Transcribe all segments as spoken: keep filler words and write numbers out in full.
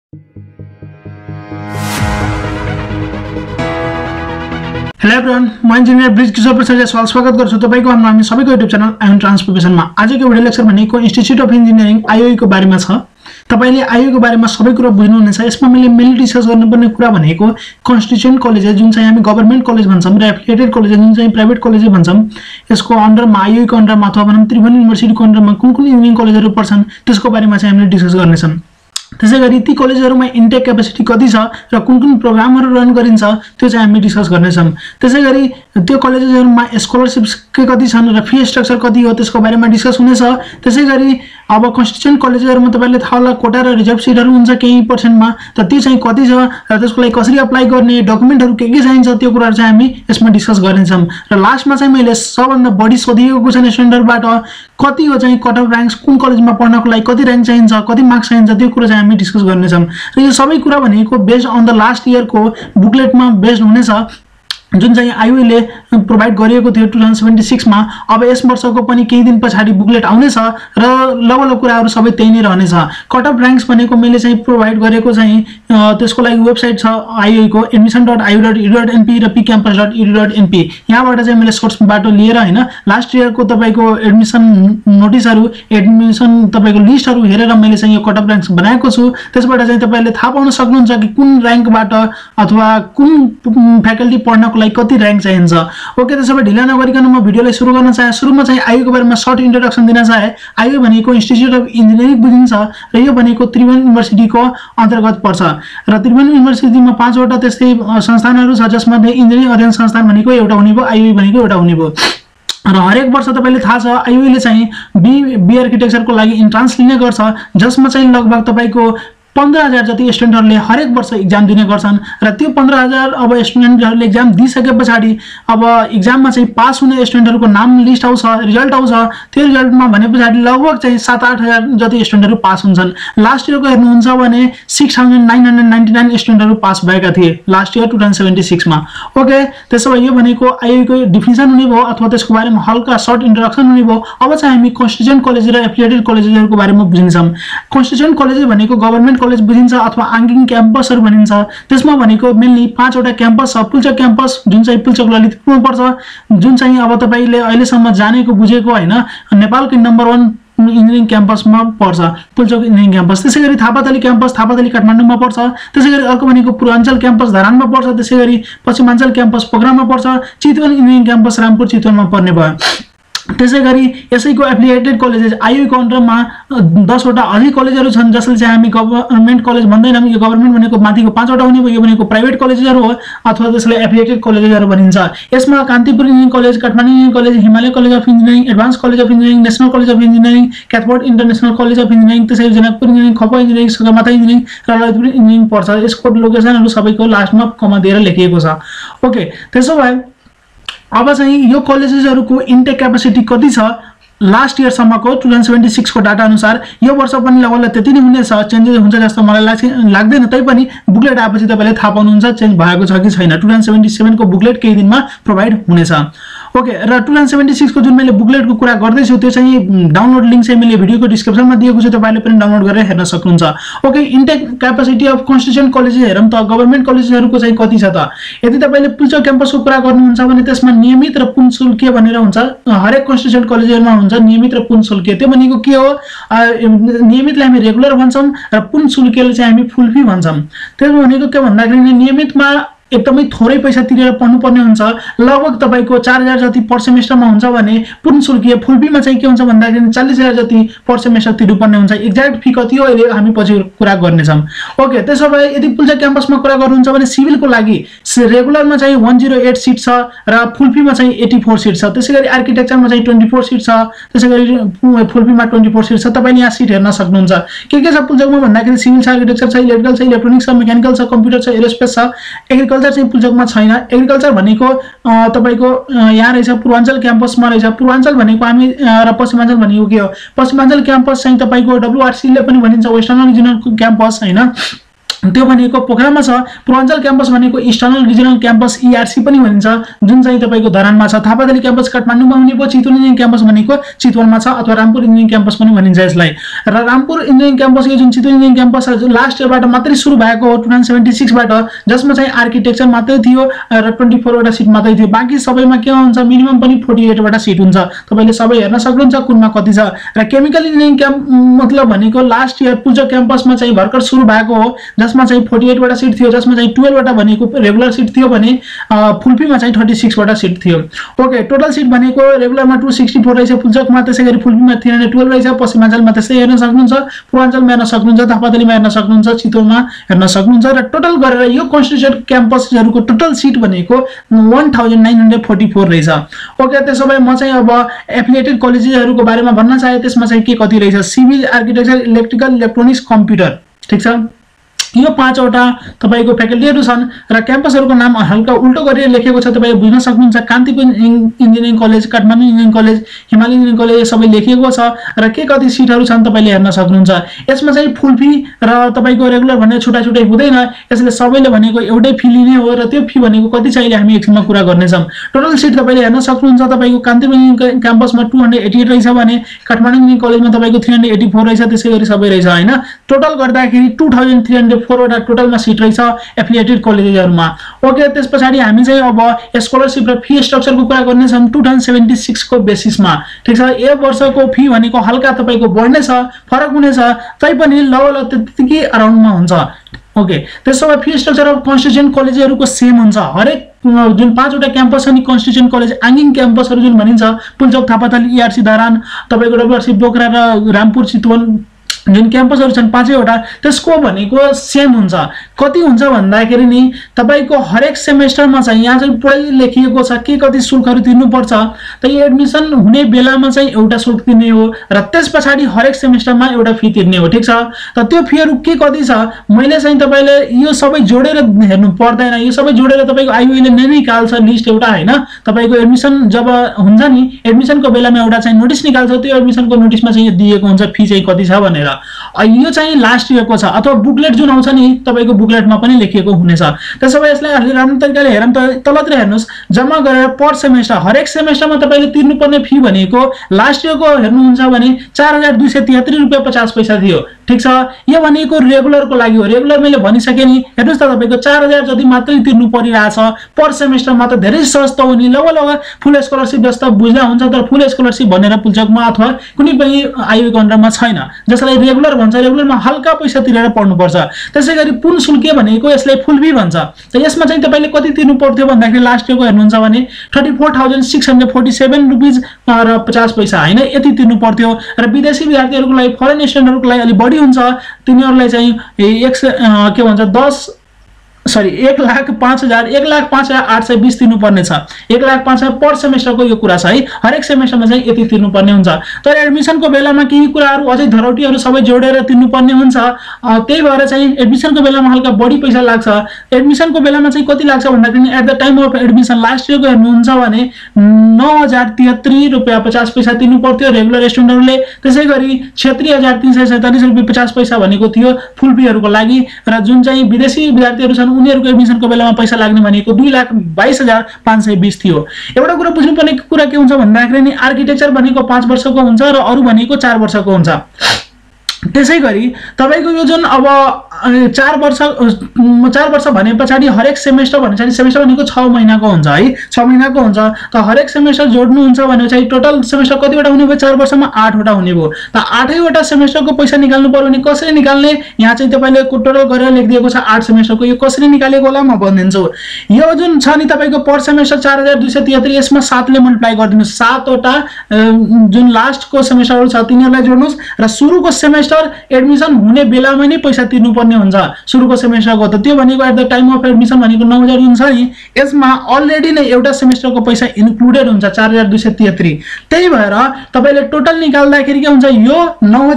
Hello everyone, म engineer Brij Kishor प्रसादले स्वागत गर्छु तपाईको हाम्रो हामी सबैको युट्युब च्यानल आइओन ट्रान्सपोर्टेसनमा। आजको भिडियो लेक्चर भनेको इन्स्टिट्युट अफ इन्जिनियरिङ आइओई को बारेमा छ। तपाईले आइओई को बारेमा सबै कुरा बुझ्नुहुनेछ। यसमा मैले मेनली डिस्कस गर्नुपर्ने कुरा भनेको कन्स्टिट्युएन्ट कलेज जुन चाहिँ हामी गभर्नमेन्ट कलेज भन्छौँ र एफिलिएटेड कलेज जुन चाहिँ प्राइभेट कलेज भन्छौँ, यसको अन्डरमा आइओई को अन्डरमा अथवा भनौँ त्रिभुवन युनिभर्सिटीको अन्डरमा कुन कुन इन्जिनियरिङ कलेजहरू पर्छन् त्यसको बारेमा चाहिँ हामीले डिस्कस गर्नेछौँ। त्यसैगरी ती कलेजहरुमा इन्टेक क्यापेसिटी कति छ र कुन कुन प्रोग्रामहरु रन गरिन्छ त्यो चाहिँ हामी डिस्कस गर्नेछौँ। त्यसैगरी त्यो कलेजहरुमा स्कलरशिप्स के कति छन् र फी स्ट्रक्चर कति हो त्यसको बारेमा डिस्कस हुनेछ। त्यसैगरी अब कन्स्टिट्युएन्ट कलेजहरुमा तपाईले थाहा होला कोटा र रिजर्भ सिटहरु हुन्छ केही पर्सेन्टमा, त त्यो चाहिँ कति छ र त्यसको लागि कसरी अप्लाई गर्ने, डकुमेन्टहरु के के चाहिन्छ त्यो कुराहरु चाहिँ हामी यसमा डिस्कस गर्नेछौँ। र लास्टमा चाहिँ मैले सबभन्दा बढी सोधिएको क्वेशन स्टुडेन्टहरुबाट कति हो चाहिँ कट अफ र्याङ्क्स, कुन कलेजमा पढ्नको लागि कति र्याङ्क चाहिन्छ, कति मार्क्स चाहिन्छ त्यो कुरा चाहिँ हामी डिस्कस गर्नेछौँ। र यो सबै कुरा भनेको बेस्ड अन द लास्ट इयरको बुकलेटमा बेस्ड हुनेछ जुन चाहिँ आइओईले प्रोभाइड गरिएको थियो टु थाउजन्ड सेभेन्टी सिक्स मा। अब यस वर्षको पनि केही दिन पछाडि बुकलेट आउनेछ र लगभग कुराहरू सबै त्यही नै रहनेछ। कट अफ र्याङ्क्स भनेको मैले चाहिँ प्रोभाइड गरेको चाहिँ त्यसको लागि वेबसाइट छ आइओई को admission dot IOE dot edu dot NP र pcampus dot edu dot NP. यहाँबाट चाहिँ मैले सोर्स बाटो लिएर हैन लास्ट इयरको तपाईको एडमिसन नोटिसहरु, एडमिसन तपाईको लिस्टहरु हेरेर मैले चाहिँ यो कट अफ र्याङ्क्स बनाएको छु। त्यसबाट चाहिँ तपाईले थाहा पाउन सक्नुहुन्छ कि कुन र्याङ्कबाट अथवा कुन फ्याकल्टी पढ्नको लागि कति र्याङ्क चाहिन्छ। ओके, त्यसैले ढिला नगरिकन म भिडियोलाई सुरु गर्न चाहे। सुरुमा चाहिँ आइओई को बारेमा सर्ट इन्ट्रोडक्सन दिन चाहे। आइओई भनेको इन्स्टिट्युट अफ इन्जिनियरिङ बुझिन्छ र यो भनेको त्रिभुवन युनिभर्सिटीको अन्तर्गत पर्छ र त्रिभुवन युनिभर्सिटीमा पाँचवटा त्यस्तै संस्थानहरू छ जसमध्ये इन्जिनियरिङ अध्ययन संस्थान भनेको एउटा हुने भयो, आइओई भनेको एउटा हुने भयो। र हरेक वर्ष तपाईले थाहा छ आइओईले चाहिँ बी बी आर्किटेक्चरको लागि इन्ट्रान्स लिने गर्छ जसमा चाहिँ लगभग तपाईको पन्ध्र हजार जति स्टुडेन्टहरुले हरेक वर्ष इक्जाम दिने गर्छन् र त्यो पन्ध्र हजार अब स्टुडेन्टहरुले इक्जाम दिइसके पछाडि अब इक्जाममा चाहिँ पास हुने स्टुडेन्टहरुको नाम लिस्ट आउँछ, रिजल्ट आउँछ। त्यो रिजल्टमा भने पछाडि लगभग चाहिँ सात आठ हजार जति स्टुडेन्टहरु पास हुन्छन्। लास्ट इयरको हेर्नुहुन्छ भने six thousand nine hundred ninety nine स्टुडेन्टहरु पास भएका थिए last year two thousand seventy six मा। ओके, त्यसो भए यो भनेको आइओई को डिफिनिसन हुने भयो अथवा त्यसको बारेमा हल्का सर्ट इन्ट्रोडक्सन हुने भयो। अब चाहिँ हामी कन्स्टिट्युएन्ट कलेज र एफिलिएटेड कलेजहरुको बारेमा बुझिन्छौँ। कन्स्टिट्युएन्ट कलेज भनेको गभर्नमेन्ट कलेज बुझिन्छ अथवा आङ्गिङ क्याम्पसहरु भनिन्छ। त्यसमा भनेको मेनली पाँचवटा क्याम्पस छ। पुल्चोक क्याम्पस जुन चाहिँ पुल्चोक ललितपुरमा पर्छ, जुन चाहिँ अब तपाईले अहिलेसम्म जानेको बुझेको हैन नेपालकै नम्बर वन इन्जिनियरिङ क्याम्पसमा पर्छ पुल्चोक इन्जिनियरिङ क्याम्पस। त्यसैगरी थापाथली क्याम्पस थापाथली काठमाडौँमा पर्छ। त्यसैगरी अर्को भनेको पूर्वाञ्चल क्याम्पस धरानमा पर्छ। त्यसैगरी पश्चिमाञ्चल क्याम्पस पोखरामा पर्छ। चितवन इन्जिनियरिङ क्याम्पस रामपुर चितवनमा पर्ने भयो। त्यसैगरी यसैको एफिलिएटेड कलेजेस आइओई को अन्डरमा दसवटा अझै कलेजहरू छन् जसले चाहिँ हामी गभर्नमेन्ट कलेज भन्दैनौँ। यो गभर्नमेन्ट भनेको माथिको पाँचवटा हुने भयो, यो भनेको प्राइभेट कलेजहरू हो अथवा त्यसलाई एफिलिएटेड कलेजहरू भनिन्छ। यसमा Kantipur engineering college, Kathmandu engineering college, Himalaya college of engineering, advance college of engineering, national college of engineering, Kathford international college of engineering, त्यसैगरी Janakpur engineering, Khwopa engineering, Sagarmatha engineering र ललितपुर इन्जिनियरिङ पर्छ। यसको लोकेसनहरू सबैको लास्टमा कमा दिएर लेखिएको छ। ओके, त्यसो भए अब चाहिँ यो कलेजेसहरुको इन्टेक क्यापेसिटी कति छ लास्ट इयर सम्मको टु थाउजन्ड सेभेन्टी सिक्स को डाटा अनुसार यो वर्ष पनि लगभग त्यति नै हुनेछ। चेन्जेस हुन्छ जस्तो मलाई लाग्छ लाग्दैन, तैपनि बुकलेट आएपछि तपाईले थाहा पाउनुहुन्छ चेन्ज भएको छ कि छैन। टु थाउजन्ड सेभेन्टी सेभेन को बुकलेट केही दिनमा प्रोभाइड हुनेछ। ओके, र टु थाउजन्ड सेभेन्टी सिक्स को जुन मैले बुकलेटको कुरा गर्दैछु त्यो चाहिँ डाउनलोड लिंक चाहिँ मैले भिडियोको डिस्क्रिप्सनमा दिएको छु, तपाईले पनि डाउनलोड गरेर हेर्न सक्नुहुन्छ। Okay, intake capacity of constituent colleges हेरौँ त गभर्नमेन्ट कलेजहरुको चाहिँ कति छ त। यदि तपाईले पुल्चोक क्याम्पसको कुरा गर्नुहुन्छ भने त्यसमा नियमित र पुनःशुल्कीय भनेर हुन्छ। हरेक कन्स्टिट्युएन्ट कलेजहरुमा हुन्छ नियमित र पुनःशुल्कीय। त्यो भनेको के हो? नियमितलाई हामी रेगुलर भन्छौं र पुनःशुल्कीयले चाहिँ हामी फुल फी भन्छौं। त्यो भनेको के भन्दाखेरि नियमितमा एकदमै थोरै पैसा तिरेर पढ्नुपर्ने हुन्छ, लगभग तपाईको चार हजार जति पर सेमेस्टरमा हुन्छ भने पुनःशुल्कीय फुल फीमा चाहिँ के हुन्छ भन्दाखेरि चालीस हजार जति पर सेमेस्टर तिर्नुपर्ने हुन्छ। एक्ज्याक्ट फी कति हो अहिले हामी पछि कुरा गर्नेछौँ। ओके, त्यसो भए यदि पुल्चोक क्याम्पसमा कुरा गर्नुहुन्छ भने सिभिलको लागि रेगुलरमा चाहिँ एक सय आठ सिट छ र फुल फीमा चाहिँ चौरासी सिट छ। त्यसैगरी आर्किटेक्चरमा चाहिँ चौबिस सिट छ। त्यसैगरी फुल फीमा चौबिस सिट छ। तपाईले यहाँ सिट हेर्न सक्नुहुन्छ। के के छ पुल्चोकमा भन्दाखेरि सिभिल छ, आर्किटेक्चर छ, इलेक्ट्रिकल छ, इलेक्ट्रोनिक्स छ, मेकानिकल छ, कम्प्युटर छ, एरोस्पेस छ। एग्रिकल्चर चाहिँ पुल्चोकमा छैन। एग्रिकल्चर भनेको तपाईको यहाँ रहेछ पूर्वाञ्चल क्याम्पसमा रहेछ। पूर्वाञ्चल भनेको हामी र पश्चिमाञ्चल भनेको के हो? पश्चिमाञ्चल क्याम्पस चाहिँ तपाईको डब्ल्युआरसी ले पनि भनिन्छ, वेस्टर्न रिजनल क्याम्पस हैन। त्यो भनेको पोखरामा छ। पूर्वाञ्चल क्याम्पस भनेको इस्टर्नल रिजनल क्याम्पस ईआरसी पनि भनिन्छ, जुन चाहिँ तपाईको धरानमा छ। थापाथली क्याम्पस काठमाडौँमा हुने भयो। चितवन इन्जिनियरिङ क्याम्पस भनेको चितवनमा छ अथवा रामपुर इन्जिनियरिङ क्याम्पस पनि भनिन्छ यसलाई। र रामपुर इन्जिनियरिङ क्याम्पस यो जुन चितवन इन्जिनियरिङ क्याम्पस लास्ट इयरबाट मात्रै सुरु भएको हो टु थाउजन्ड सेभेन्टी सिक्स बाट, जसमा चाहिँ आर्किटेक्चर मात्रै थियो र ट्वेन्टी फोर वटा सिट मात्रै थियो। बाँकी सबैमा के हुन्छ मिनिमम पनि फोर्टी एट वटा सिट हुन्छ। तपाईले सबै हेर्न सक्नुहुन्छ कुनमा कति छ। र केमिकल इन्जिनियरिङ क्याम्प मतलब भनेको लास्ट इयर पुल्चोक क्याम्पसमा चाहिँ भर्खर सुरु भएको हो, जसमा चाहिँ फोर्टी एट वटा सिट थियो, जसमा चाहिँ ट्वेल्भ वटा भनेको रेगुलर सिट थियो भने फुल्पीमा चाहिँ थर्टी सिक्स वटा सिट थियो। ओके, टोटल सिट भनेको रेगुलरमा टू सिक्सटी फोर रहेछ, पुल्चोकमा त्यसै गरी फुल्पीमा थ्री हन्ड्रेड ट्वेल्भ रहेछ, पश्चिमाञ्चलमा त्यसै हेर्न सक्नुहुन्छ, पूर्वाञ्चलमा हेर्न सक्नुहुन्छ, थापाथलीमा हेर्न सक्नुहुन्छ, चितवनमा हेर्न सक्नुहुन्छ। र टोटल गरेर यो कन्स्टिट्युएन्ट क्याम्पसहरूको टोटल सिट भनेको one thousand nine hundred forty four रहेछ। ओके, त्यसो भए म चाहिँ अब एफिलिएटेड कलेजेसहरूको बारेमा भन्न चाहे। त्यसमा चाहिँ के कति रहेछ, civil, architecture, electrical, electronics, computer, ठिक छ। यो पाँचवटा तपाईको फ्याकल्टीहरू छन् र क्याम्पसहरूको नाम हल्का उल्टो गरेर लेखेको छ, तपाईले बुझ्न सक्नुहुन्छ। Kantipur engineering college, Kathmandu engineering college, Himalaya engineering college सबै लेखिएको छ र के कति सिटहरू छन् तपाईले हेर्न सक्नुहुन्छ। यसमा चाहिँ फुल फी र तपाईको रेगुलर भन्ने छुटा छुटै हुँदैन, यसले सबैले भनेको एउटै फी लिने हो र त्यो फी भनेको कति छ अहिले हामी एकछिनमा कुरा गर्नेछौँ। टोटल सिट तपाईले हेर्न सक्नुहुन्छ। तपाईको कान्तिपुर इन्जिनियरिङ क्याम्पसमा टू हन्ड्रेड एटी एट रहेछ भने काठमाडौँ इन्जिनियरिङ कलेजमा तपाईको थ्री हन्ड्रेड एटी फोर रहेछ, त्यसै गरी सबै रहेछ हैन। टोटल गर्दाखेरि two thousand three hundred four वटा टोटलमा सिट रहेछ एफिलिएटेड कलेजहरुमा। ओके, त्यसपछि हामी चाहिँ अब स्कलरशिप र फी स्ट्रक्चरको कुरा गर्नेछौँ टु थाउजन्ड सेभेन्टी सिक्स को बेसिसमा, ठीक छ। यो वर्षको फी भनेको हल्का तपाईको बढ्ने छ, फरक हुनेछ, तैपनि लगभग त्यतिकै अराउन्डमा हुन्छ। ओके, त्यसो भए फी स्ट्रक्चर अफ कन्स्टिट्युएन्ट कलेजहरुको सेम हुन्छ। हरेक जुन पाँचवटा क्याम्पस छ नि कन्स्टिट्युएन्ट कलेज आङ्गिङ क्याम्पसहरु जुन भनिन्छ, पुल्चोक, थापाथली, ईआरसी धरान, तपाईको डब्ल्युआरसी बोक्रा र रामपुर चितवन जुन क्याम्पसहरु छन् पाँचैवटा, त्यसको भनेको सेम हुन्छ। कति हुन्छ भन्दाखेरि नि तपाईको हरेक सेमेस्टरमा चाहिँ यहाँ चाहिँ पुरै लेखिएको छ के कति शुल्कहरु तिर्नुपर्छ। त यो एडमिसन हुने बेलामा चाहिँ एउटा शुल्क तिर्ने हो र त्यसपछि हरेक सेमेस्टरमा एउटा फी तिर्ने हो, ठीक छ। त त्यो फीहरु के कति छ मैले चाहिँ तपाईले यो सबै जोडेर हेर्नु पर्दैन। यो सबै जोडेर तपाईको आईओले नै निकाल्छ लिस्ट एउटा हैन। तपाईको एडमिसन जब हुन्छ नि एडमिसनको बेलामा एउटा चाहिँ नोटिस निकाल्छ, त्यो एडमिसनको नोटिसमा चाहिँ दिएको हुन्छ फी चाहिँ कति छ भनेर। यो चाहिँ लास्ट इयरको छ अथवा बुकलेट जुन आउँछ नि तपाईको बुकलेटमा पनि लेखिएको हुनेछ। त्यसो भए यसलाई अलि राम्रो तरिकाले हेरौँ त तलतिर हेर्नुस्, जम्मा गरेर पर सेमेस्टर हरेक सेमेस्टरमा तपाईले तिर्नुपर्ने फी भनेको लास्ट इयरको हेर्नुहुन्छ भने चार हजार दुई सय तिहत्तर रुपैयाँ पचास पैसा थियो, ठीक छ। यो भनेको रेगुलरको लागि हो। रेगुलर मैले भनिसके नि, हेर्नुस् त तपाईको चार हजार जति मात्रै तिर्नु परिरहेछ पर सेमेस्टरमा, त धेरै सस्तो हो नि। लगभग फुल स्कलरशिप जस्तो बुझ्दा हुन्छ, तर फुल स्कलरशिप भनेर पुल्चोकमा अथवा कुनै पनि आईओको अन्डरमा छैन, जसलाई रेगुलर भन्छ। रेगुलरमा हल्का पैसा तिरेर पढ्नुपर्छ। त्यसैगरी पुन शुल्क भनेको यसलाई फुल फी भन्छ। त यसमा चाहिँ तपाईले कति तिर्नु पर्थ्यो भन्दाखेरि लास्ट इयरको हेर्नुहुन्छ भने thirty four thousand six hundred forty seven rupees र पचास पैसा हैन, यति तिर्नु पर्थ्यो। र विदेशी विद्यार्थीहरुको लागि फरेन स्टुडेन्टहरुको लागि अलि बढी हुन्छ। तिनीहरुलाई चाहिँ एक के भन्छ दस सरी एक लाख पाँच हजार एक लाख पाँच हजार आठ सय बीस तिर्नु पर्ने छ। एक लाख पाँच हजार पर सेमेस्टरको यो कुरा छ है। हरेक सेमेस्टरमा चाहिँ यति तिर्नु पर्ने हुन्छ। तर एडमिसनको बेलामा केही कुराहरु अझै धरौटीहरु सबै जोडेर तिर्नु पर्ने हुन्छ। त्यही भएर चाहिँ एडमिसनको बेलामा हल्का बढी पैसा लाग्छ। एडमिसनको बेलामा चाहिँ कति लाग्छ भन्दाखेरि at the time of admission last इयरको हेर्नुहुन्छ भने नौ हजार तिहत्तर रुपैयाँ पचास पैसा तिर्नु पर्थ्यो रेगुलर स्टुडेन्टहरुले। त्यसैगरी छत्तीस हजार तीन सय सैंतालीस रुपैयाँ पचास पैसा भनेको थियो फुल फीहरुको लागि। र जुन चाहिँ विदेशी विद्यार्थीहरु छन् उनीहरुको एडमिसनको बेलामा पैसा लाग्ने भनेको दुई लाख बाइस हजार पाँच सय बीस थियो। एउटा कुरा बुझ्नुपर्ने कुरा के हुन्छ भन्दाखेरि नि आर्किटेक्चर भनेको पाँच वर्षको हुन्छ र अरु भनेको चार वर्षको हुन्छ। त्यसैगरी तपाईको यो जुन अब चार वर्ष चार वर्ष भने पछाडी हरेक सेमेस्टर भने चाहिँ सेमेस्टर भनेको छ महिनाको हुन्छ है, छ महिनाको हुन्छ। त हरेक सेमेस्टर जोड्नु हुन्छ भने चाहिँ टोटल सेमेस्टर कतिवटा हुने भयो चार वर्षमा आठ वटा हुने भयो। त आठै वटा सेमेस्टरको पैसा निकाल्नु पर्यो भने कसरी निकाल्ने, यहाँ चाहिँ तपाईले टोटल गरेर लेखिदिएको छ आठ सेमेस्टरको। यो कसरी निकालेको होला म भनिदिन्छु। यो जुन छ नि तपाईको पर सेमेस्टर चार हजार दुई सय तिहत्तर, यसमा सात ले मल्टिप्लाई गरिदिनु। सात वटा जुन लास्टको सेमेस्टरहरु छ तिनीहरुलाई जोड्नुस् र सुरुको सेमेस्टर एडमिसन हुने बेलामा नै पैसा तिर्नु पर्ने हुन्छ सुरुको सेमेस्टरको। त त्यो भनेको at the time of admission भनेको नौ हजार हुन्छ नि, यसमा अलरेडी नै एउटा सेमेस्टरको पैसा इन्क्लुडेड हुन्छ चार हजार दुई सय तिहत्तर। त्यही भएर तपाईले टोटल निकाल्दाखेरि के हुन्छ यो नौ हजार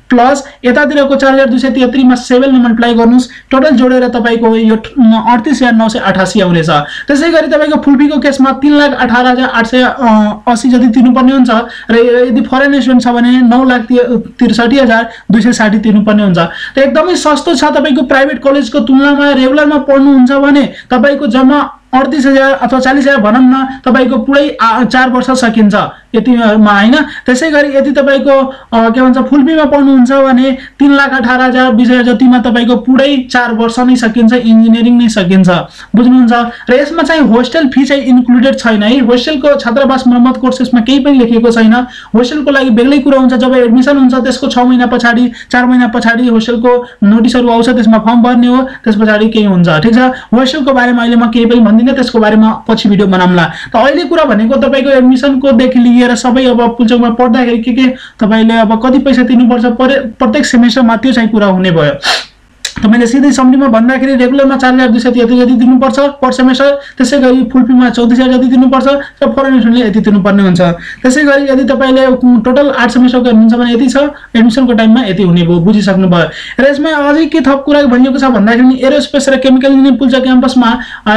प्लस यतातिरको चार हजार दुई सय तेत्रीमा सेभेन मल्टिप्लाई गर्नुहोस्, टोटल जोडेर तपाईँको यो अडतिस हजार नौ सय अठासी आउनेछ। त्यसै गरी तपाईँको फुलफीको केसमा तीन लाख अठार हजार आठ सय अस्सी जति तिर्नुपर्ने हुन्छ र यदि फरेन स्टुडेन्ट छ भने नौ लाख त्रिसठी हजार दुई सय साठी तिर्नुपर्ने हुन्छ। र एकदमै सस्तो छ तपाईको प्राइभेट कलेजको तुलनामा। रेगुलरमा पढ्नुहुन्छ भने तपाईको जम्मा अडतिस हजार अथवा चालीस हजार भनौँ न, तपाईँको पुरै चार वर्ष सकिन्छ यतिमा होइन। त्यसै गरी यदि तपाईँको के भन्छ फुलफीमा पढ्नुहुन्छ भने तीन लाख अठार हजार बिस हजार जतिमा तपाईँको पुरै चार वर्ष नै सकिन्छ, इन्जिनियरिङ नै सकिन्छ, बुझ्नुहुन्छ। र यसमा चाहिँ होस्टेल फी चाहिँ इन्क्लुडेड छैन है। होस्टेलको छात्रावास मर्मत कोर्स यसमा केही पनि लेखिएको छैन। होस्टेलको लागि बेग्लै कुरा हुन्छ, जब एडमिसन हुन्छ त्यसको छ महिना पछाडि चार महिना पछाडि होस्टेलको नोटिसहरू आउँछ, त्यसमा फर्म भर्ने हो, त्यस पछाडि केही हुन्छ, ठिक छ। होस्टेलको बारेमा अहिले म केही पनि भन्दिनँ, त्यसको बारेमा पछि भिडियो बनाउँला। त अहिले कुरा भनेको तपाईँको एडमिसनको देखि लिएर सबै अब पुल्चोकमा पढ्दाखेरि के के तपाईँले अब कति पैसा तिर्नुपर्छ प्रत्येक सेमेस्टरमा त्यो चाहिँ कुरा हुने भयो। त मैले सिधै समरीमा भन्दाखेरि रेगुलरमा चार हजार दुई सय तेत्रीस जति दिनुपर्छ पर सेमेस्टर, त्यसै गरी फुलफीमा चौतिस हजार जति दिनुपर्छ र फरेन स्टुडेन्टले यति तिर्नुपर्ने हुन्छ। त्यसै गरी यदि तपाईँले टोटल आठ सेमेस्टरको हेर्नुहुन्छ भने यति छ, एडमिसनको टाइममा यति हुने भयो, बुझिसक्नु भयो। र यसमा अझै के थप कुरा भनिएको छ भन्दाखेरि एरोस्पेस र केमिकल इन्जिनियरिङ पुल्चोक क्याम्पसमा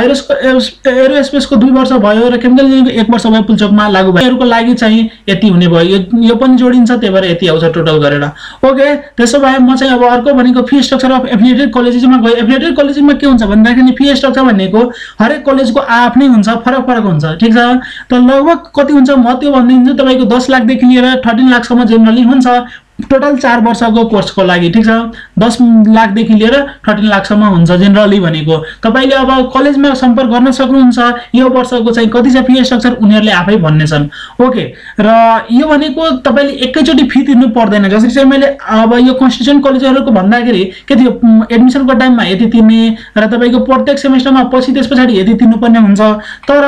एरोस्पेसको दुई वर्ष भयो र केमिकल इन्जिनियरिङको एक वर्ष भयो पुल्चोकमा लागू भयो। यहाँहरूको लागि चाहिँ यति हुने भयो, यो पनि जोडिन्छ, त्यही भएर यति आउँछ टोटल गरेर। ओके, त्यसो भए म चाहिँ अब अर्को भनेको फी स्ट्रक्चर अफ एफिलिएटेड कलेजेसमा गयो। एफिलिएटेड कलेजमा के हुन्छ भन्दाखेरि फी स्ट्रक्चर भनेको हरेक कलेजको आफ्नै हुन्छ, फरक फरक हुन्छ, ठिक छ। त लगभग कति हुन्छ म त्यो भनिदिन्छु, तपाईँको दस लाखदेखि लिएर थर्टिन लाखसम्म जेनरली हुन्छ टोटल चार वर्षको कोर्सको लागि, ठिक छ। दस लाखदेखि लिएर थर्टिन लाखसम्म हुन्छ जेनरली भनेको। तपाईँले अब कलेजमा सम्पर्क गर्न सक्नुहुन्छ, यो वर्षको चाहिँ कति छ फी स्ट्रक्चर उनीहरूले आफै भन्नेछन्। ओके, र यो भनेको तपाईँले एकैचोटि फी तिर्नु पर्दैन। जसरी चाहिँ मैले अब यो कन्स्टिट्युसन कलेजहरूको भन्दाखेरि के थियो, एडमिसनको टाइममा यति तिर्ने र तपाईँको प्रत्येक सेमेस्टरमा पछि त्यस पछाडि यति तिर्नुपर्ने हुन्छ। तर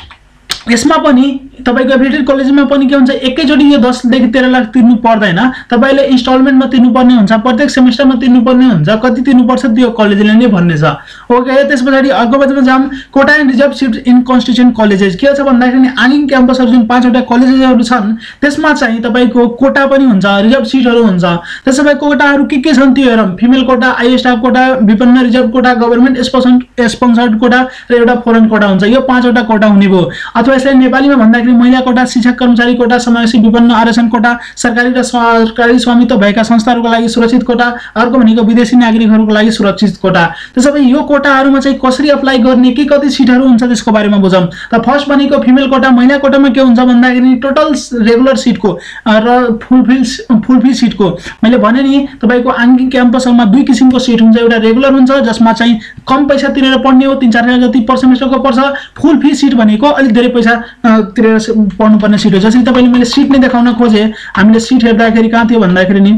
यसमा पनि तपाईको एफिलिएटेड कलेजमा पनि के हुन्छ, एकैचोटि यो दसदेखि तेह्र लाख तिर्नु पर्दैन, तपाईँले इन्स्टलमेन्टमा तिर्नुपर्ने हुन्छ, प्रत्येक सेमेस्टरमा तिर्नुपर्ने हुन्छ। कति तिर्नुपर्छ त्यो कलेजले नै भन्ने छ। ओके, त्यस पछाडि अर्को बारेमा जाम quota and reserve seat in constitution colleges. के छ भन्दाखेरि आङ्गिङ क्याम्पसहरू जुन पाँचवटा कलेजेसहरू छन् त्यसमा चाहिँ तपाईँको कोटा पनि हुन्छ, रिजर्भ सिटहरू हुन्छ। त्यसो भए कोटाहरू के के छन् त्यो हेरौँ। फिमेल कोटा, आइए स्टाफ कोटा, विपन्न reserve quota, government sponsored quota र एउटा फोरेन कोटा हुन्छ। यो पाँचवटा कोटा हुने भयो। अथवा यसलाई नेपालीमा भन्दाखेरि महिला कोटा, शिक्षक कर्मचारी कोटा, समावेशी विपन्न आरक्षण कोटा, सरकारी र सरकारी स्वामित्व भएका संस्थाहरूको लागि सुरक्षित कोटा, अर्को भनेको विदेशी नागरिकहरूको लागि सुरक्षित कोटा। त्यसो भए यो कोटाहरूमा चाहिँ कसरी अप्लाई गर्ने, के कति सिटहरू हुन्छ त्यसको बारेमा बुझौँ। त फर्स्ट भनेको फिमेल कोटा। महिला कोटामा के हुन्छ भन्दाखेरि टोटल रेगुलर सिटको र फुलफिल फुलफिल सिटको मैले भने नि तपाईँको आङ्गिङ क्याम्पसहरूमा दुई किसिमको सिट हुन्छ। एउटा रेगुलर हुन्छ जसमा चाहिँ कम पैसा तिरेर पढ्ने हो, तिन चार हजार जति पर सेमेस्टरको पर्छ। फुल फी सिट भनेको अलिक धेरै पैसा तिरेर पढ्नुपर्ने सिट हो। जसरी तपाईँले मैले सिट नै देखाउन खोजेँ, हामीले सिट हेर्दाखेरि कहाँ थियो भन्दाखेरि नि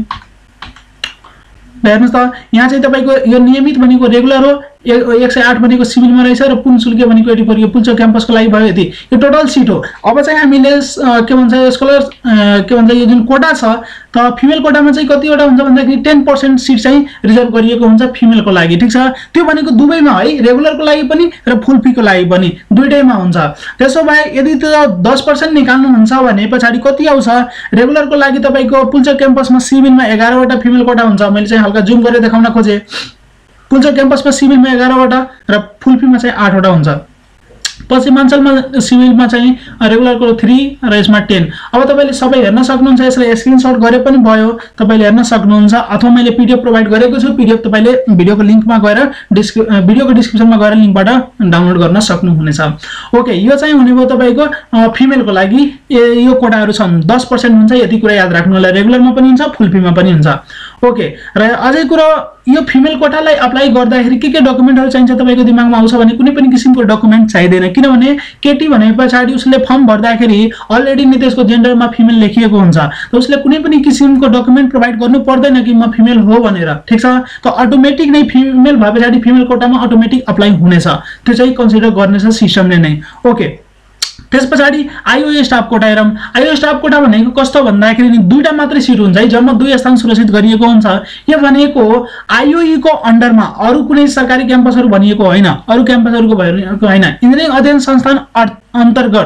हेर्नुहोस् त, यहाँ चाहिँ तपाईँको यो नियमित भनेको रेगुलर हो, एक सय आठ भनेको सिभिलमा रहेछ र पुनशुल्क भनेको एटी पऱ्यो पुल्चोक क्याम्पसको लागि भयो यति। यो टोटल सिट हो। अब चाहिँ हामीले के भन्छ स्कलर के भन्छ यो जुन कोटा छ त फिमेल कोटामा चाहिँ कतिवटा हुन्छ भन्दाखेरि टेन पर्सेन्ट सिट चाहिँ रिजर्भ गरिएको हुन्छ फिमेलको लागि, ठिक छ। त्यो भनेको दुवैमा है, रेगुलरको लागि पनि र फुल फीको लागि पनि दुइटैमा हुन्छ। त्यसो भए यदि त दस पर्सेन्ट निकाल्नुहुन्छ भने पछाडि कति आउँछ, रेगुलरको लागि तपाईँको पुल्चोक क्याम्पसमा सिभिलमा एघारवटा फिमेल कोटा हुन्छ। मैले चाहिँ हल्का जुम गरेर देखाउन खोजेँ। पुल्चोक क्याम्पसमा सिभिलमा एघारवटा र फुलफीमा चाहिँ आठवटा हुन्छ। पश्चिमाञ्चलमा सिभिलमा चाहिँ रेगुलरको थ्री र यसमा टेन। अब तपाईँले सबै हेर्न सक्नुहुन्छ, यसलाई स्क्रिनसट गरे पनि भयो, तपाईँले हेर्न सक्नुहुन्छ। अथवा मैले पिडिएफ प्रोभाइड गरेको छु, पिडिएफ तपाईँले भिडियोको लिङ्कमा गएर डिस्क्रि भिडियोको डिस्क्रिप्सनमा गएर लिङ्कबाट डाउनलोड गर्न सक्नुहुनेछ। ओके, यो चाहिँ हुने भयो तपाईँको फिमेलको लागि यो कोटाहरू छन्। दस पर्सेन्ट हुन्छ, यति कुरा याद राख्नु होला। रेगुलरमा पनि हुन्छ, फुलफीमा पनि हुन्छ। ओके, र अझै कुरो यो फिमेल कोटालाई अप्लाई गर्दाखेरि के के डकुमेन्टहरू चाहिन्छ तपाईँको दिमागमा आउँछ भने कुनै पनि किसिमको डकुमेन्ट चाहिँदैन। किनभने केटी भने पछाडि उसले फर्म भर्दाखेरि अलरेडी नै त्यसको जेन्डरमा फिमेल लेखिएको हुन्छ, त उसले कुनै पनि किसिमको डकुमेन्ट प्रोभाइड गर्नु पर्दैन कि म फिमेल हो भनेर, ठिक छ। त अटोमेटिक नै फिमेल भए पछाडि फिमेल कोटामा अटोमेटिक अप्लाई हुनेछ, त्यो चाहिँ कन्सिडर गर्नेछ सिस्टमले नै। ओके, त्यस पछाडि आइओए स्टाफ कोटा हेरौँ। आइओए स्टाफ कोटा भनेको कस्तो भन्दाखेरि नि दुईटा मात्रै सिट हुन्छ है, जम्मा दुई स्थान सुरक्षित गरिएको हुन्छ। यो भनेको आइओई को अन्डरमा, अरू कुनै सरकारी क्याम्पसहरू भनिएको होइन, अरू क्याम्पसहरूको भएको होइन, इन्जिनियरिङ अध्ययन संस्थान अन्तर्गत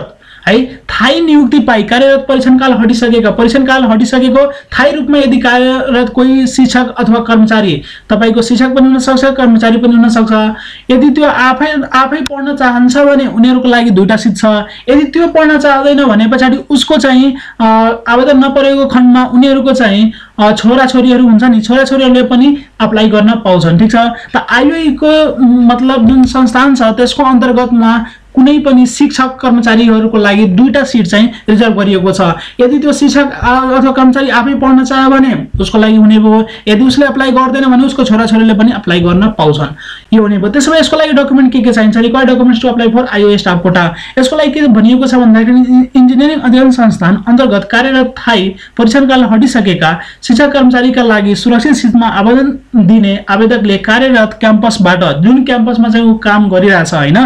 है थायी नियुक्ति पाई कार्यरत परीक्षणकाल हटिसकेका परीक्षणकाल हटिसकेको थायी रूपमा यदि कार्यरत कोही शिक्षक अथवा कर्मचारी तपाईको शिक्षक पनि हुन सक्छ कर्मचारी पनि हुन सक्छ यदि त्यो आफै आफै पढ्न चाहन्छ भने उनीहरुको लागि दुईटा सिट छ यदि त्यो पढ्न चाहदैन भने पछाडी उसको चाहिँ आवेदन नपरेको खण्डमा उनीहरुको चाहिँ छोरा छोरीहरु हुन्छ नि छोरा छोरीहरुले पनि अप्लाई गर्न पाउँछन् ठीक छ त आईओई को मतलब जुन संस्थान छ त्यसको अन्तर्गतमा कुनै पनि शिक्षक कर्मचारीहरुको लागि दुईटा सिट चाहिँ रिजर्भ गरिएको छ यदि त्यो शिक्षक अथवा कर्मचारी आफै पढ्न चाहे भने उसको लागि हुने भयो यदि उसले अप्लाई गर्दैन भने उसको छोरा छोरीले पनि अप्लाई गर्न पाउँछन् यो हुने भयो त्यसैले यसको लागि डकुमेन्ट के के चाहिन्छ required documents to apply for IOE staff quota यसको लागि के भनिएको छ भन्दाखेरि इन्जिनियरिङ अध्ययन संस्थान अन्तर्गत कार्यरत थायी परीक्षणकाल हटिसकेका शिक्षक कर्मचारीका लागि सुरक्षित सिटमा आवेदन दिने आवेदकले कार्यरत क्याम्पसबाट जुन क्याम्पसमा चाहिँ उ काम गरिरहेछ हैन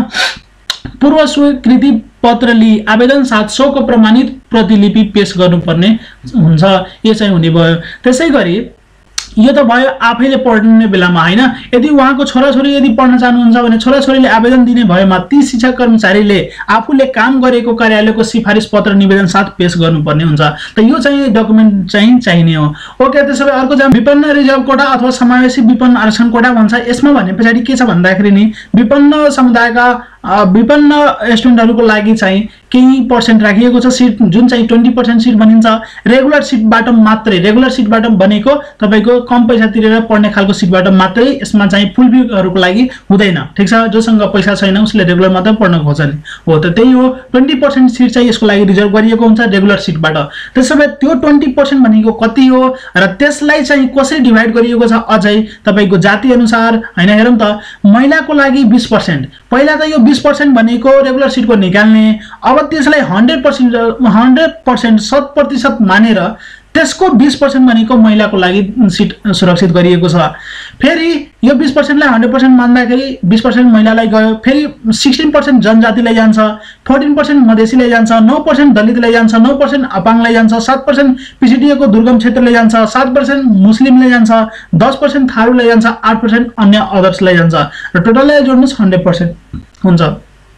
पूर्व स्वीकृति पत्र लिई आवेदन साथ सौको प्रमाणित प्रतिलिपि पेश गर्नुपर्ने हुन्छ यो चाहिँ हुने भयो त्यसैगरी यो त भयो आफैले पढ्ने बेलामा हैन यदि उहाँको छोराछोरी यदि पढ्न चाहनुहुन्छ भने छोराछोरीले आवेदन दिने भएमा ती शिक्षक कर्मचारीले आफूले काम गरेको कार्यालयको सिफारिस पत्र निवेदन साथ पेश गर्नुपर्ने हुन्छ त यो चाहिँ डकुमेन्ट चाहिँ चाहिने हो ओके त्यसैले अर्को चाहिँ विपन्न रिजर्भ कोटा अथवा समावेशी विपन्न आरक्षण कोटा भन्छ यसमा भने पछाडी के छ भन्दाखेरि नि विपन्न समुदायका विपन्न स्टुडेन्टहरुको लागि चाहिँ केही पर्सेन्ट राखिएको छ सिट जुन चाहिँ ट्वेन्टी पर्सेन्ट सिट भनिन्छ रेगुलर सिटबाट मात्रै रेगुलर सिटबाट बनेको तपाईको कम पैसा तिरेर पढ्ने खालको सिटबाट मात्रै यसमा चाहिँ फुल फ्यूहरुको लागि हुँदैन ठीक छ जोसँग पैसा छैन उसले रेगुलर मात्र पढ्न खोज्छन् हो त त्यही हो ट्वेन्टी पर्सेन्ट सिट चाहिँ यसको लागि रिजर्भ गरिएको हुन्छ रेगुलर सिटबाट त्यसैले त्यो ट्वेन्टी पर्सेन्ट भनेको कति हो र त्यसलाई चाहिँ कसरी डिभाइड गरिएको छ अझै तपाईको जाति अनुसार हैन हेरौं त महिलाको लागि बीस पर्सेन्ट पहिला त यो बीस पर्सेन्ट भनेको रेगुलर सिटको निकाल्ने अब त्यसलाई हन्ड्रेड पर्सेन्ट हन्ड्रेड पर्सेन्ट शत प्रतिशत मानेर त्यसको बीस पर्सेन्ट भनेको महिलाको लागि सिट सुरक्षित गरिएको छ फेरि यो बीस पर्सेन्ट लाई हन्ड्रेड पर्सेन्ट मान्दाखेरि बीस पर्सेन्ट महिलालाई गयो फेरि सोह्र पर्सेन्ट जनजातिलाई जान्छ चौध पर्सेन्ट मधेसीलाई जान्छ नौ पर्सेन्ट दलितलाई जान्छ नौ पर्सेन्ट अपाङलाई जान्छ सात पर्सेन्ट पीसीडीए को दुर्गम क्षेत्रलाई जान्छ सात पर्सेन्ट मुस्लिमलाई जान्छ दस पर्सेन्ट थारूलाई जान्छ आठ पर्सेन्ट अन्य अदर्सलाई जान्छ र टोटललाई जोड्नुस् हन्ड्रेड पर्सेन्ट हुन्छ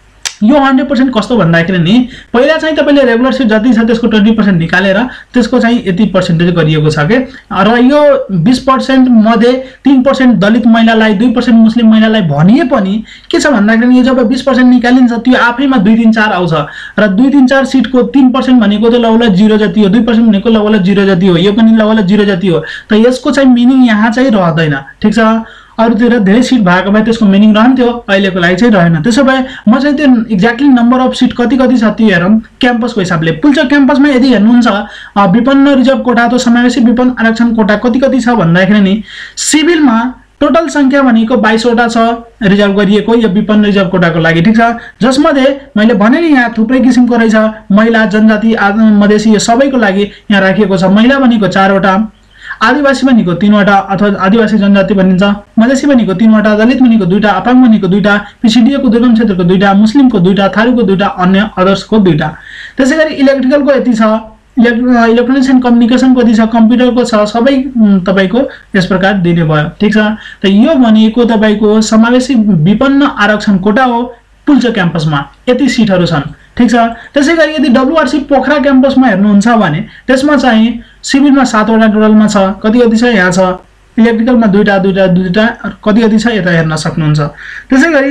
यो हन्ड्रेड पर्सेन्ट कस्तो भन्दाखेरि नि पहिला चाहिँ तपाईले रेगुलर सिट जति छ त्यसको ट्वेन्टी पर्सेन्ट निकालेर त्यसको चाहिँ यति पर्सेन्टेज गरिएको छ के र यो बीस पर्सेन्ट मध्ये तीन पर्सेन्ट दलित महिलालाई दुई पर्सेन्ट मुस्लिम महिलालाई भनिए पनि के छ भन्दाखेरि यो जब बीस पर्सेन्ट निकालिन्छ त्यो आफैमा दुई तीन चार आउँछ र दुई तीन चार सिटको तीन पर्सेन्ट भनेको त लगभग जीरो जति हो दुई पर्सेन्ट भनेको लगभग जीरो जति हो यो पनि लगभग जीरो जति हो त यसको चाहिँ मिनिङ यहाँ चाहिँ रहदैन ठीक छ अरुतिर धेरै सिट भएको भए त्यसको मिनिङ रहन्थ्यो अहिलेको लागि चाहिँ रहेन त्यसोभए म चाहिँ त्यो एक्ज्याक्टली नम्बर अफ सिट कति कति छ त्यो हेरौं क्याम्पसको हिसाबले पुल्चोक क्याम्पसमा यदि हेर्नुहुन्छ विपन्न रिजर्भ कोटा अथवा समावेशी विपन्न आरक्षण कोटा कति कति छ भन्दाखेरि नि सिभिलमा टोटल संख्या भनेको बाइस वटा छ रिजर्भ गरिएको यो विपन्न रिजर्भ कोटाको लागि ठीक छ जसमध्ये मैले भने नि यहाँ थुप्रै किसिमको रहेछ महिला जनजाति मधेसी यो सबैको लागि यहाँ राखिएको छ महिला भनेको चार वटा आदिवासी भनेको तीन वटा अथवा आदिवासी जनजाति भनिन्छ मधेसी भनेको तीन वटा दलित भनेको दुईटा अपाङ भनेको दुईटा पीसीडीए को दुर्गम क्षेत्रको दुईटा मुस्लिमको दुईटा थारूको दुईटा अन्य अदर्सको दुईटा त्यसैगरी इलेक्ट्रिकलको यति छ इलेक्ट्रोनिक्स एन्ड कम्युनिकेसनको यति छ कम्प्युटरको छ सबै तपाईको यस प्रकार दिने भयो ठीक छ त यो भनेको तपाईको समावेशी विपन्न आरक्षण कोटा हो पुल्चोक क्याम्पसमा यति सिटहरु छन् ठीक छ त्यसैगरी यदि डब्ल्युआरसी पोखरा क्याम्पसमा हेर्नुहुन्छ भने त्यसमा चाहिँ सिभिलमा सात वटा टोटलमा छ कति कति छ यहाँ छ इलेक्ट्रिकलमा दुईटा दुईटा दुईटा कति कति छ यता हेर्न सक्नुहुन्छ त्यसैगरी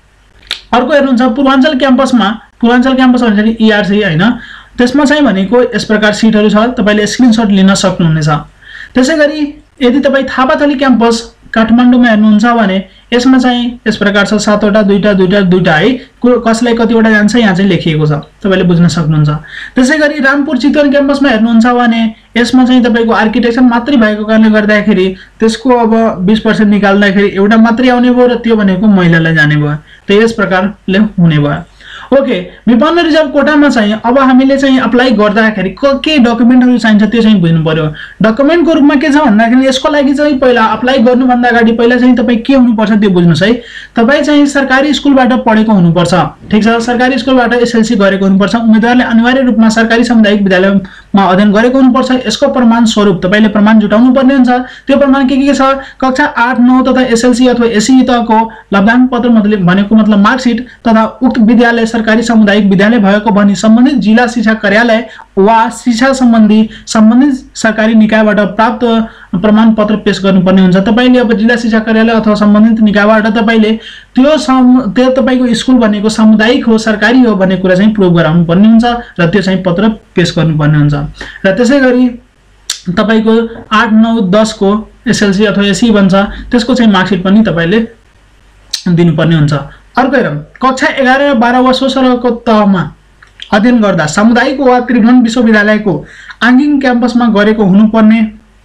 अर्को हेर्नुहुन्छ पूर्वाञ्चल क्याम्पसमा पूर्वाञ्चल क्याम्पस भनेको ईआरसी हैन त्यसमा चाहिँ भनेको यस प्रकार सिटहरु छ तपाईले स्क्रिनशट लिन सक्नुहुनेछ त्यसैगरी यदि तपाई थापाथली क्याम्पस काठमाडौँमा हेर्नुहुन्छ भने यसमा चाहिँ यस प्रकार छ सात वटा दुईटा दुईटा दुईटा है कसलाई कति वटा जान्छ यहाँ चाहिँ लेखिएको छ तपाईले बुझ्न सक्नुहुन्छ त्यसैगरी रामपुर चितवन क्याम्पसमा हेर्नुहुन्छ भने यसमा चाहिँ तपाईको आर्किटेक्चर मात्रै भएको कारणले गर्दाखेरि त्यसको अब बीस पर्सेन्ट निकाल्दाखेरि एउटा मात्रै आउने भयो र त्यो भनेको महिलालाई जाने भयो त यस प्रकारले हुने भयो ओके विपन्न रिजर्भ कोटामा चाहिँ अब हामीले चाहिँ अप्लाई गर्दाखेरि के डकुमेन्टहरु चाहिन्छ त्यो चाहिँ बुझ्नु पर्यो डकुमेन्टको रूपमा के छ भन्दाखेरि यसको लागि चाहिँ पहिला अप्लाई गर्नु भन्दा अगाडि पहिला चाहिँ तपाई के हुनुपर्छ त्यो बुझ्नुस् है तपाई चाहिँ सरकारी स्कुलबाट पढेको हुनुपर्छ ठीक छ सरकारी स्कुलबाट एसएलसी गरेको हुनुपर्छ उम्मेदवारले अनिवार्य रूपमा सरकारी सामुदायिक विद्यालयमा अध्ययन गरेको हुनुपर्छ यसको प्रमाण स्वरूप तपाईले प्रमाण जुटाउनु पर्ने हुन्छ त्यो प्रमाण के के छ कक्षा आठ नौ तथा एसएलसी अथवा एसई तहको लब्धाङ पत्र मतलब भनेको मतलब मार्कसिट तथा उक्त विद्यालय सरकारी सामुदायिक विद्यालय भएको भनी सम्बन्धित जिल्ला शिक्षा कार्यालय वा शिक्षा सम्बन्धी सम्बन्धित सरकारी निकायबाट प्राप्त प्रमाणपत्र पेश गर्नुपर्ने हुन्छ। तपाईले अब जिल्ला शिक्षा कार्यालय अथवा सम्बन्धित निकायबाट तपाईले त्यो त्यो तपाईको स्कुल भनेको सामुदायिक हो सरकारी हो भन्ने कुरा चाहिँ प्रुभ गराउनु पर्ने हुन्छ र त्यो चाहिँ पत्र पेश गर्नुपर्ने हुन्छ। र त्यसैगरी तपाईको आठ नौ दस को एसएलसी अथवा एसई भन्छ त्यसको चाहिँ मार्कसिट पनि तपाईले दिनुपर्ने हुन्छ। अर्को हेरौं कक्षा एघार र बाह्र वा सोह्रको तहमा अध्ययन गर्दा सामुदायिक वा त्रिभुवन विश्वविद्यालयको आङ्गिक क्याम्पसमा गरेको हुनुपर्ने।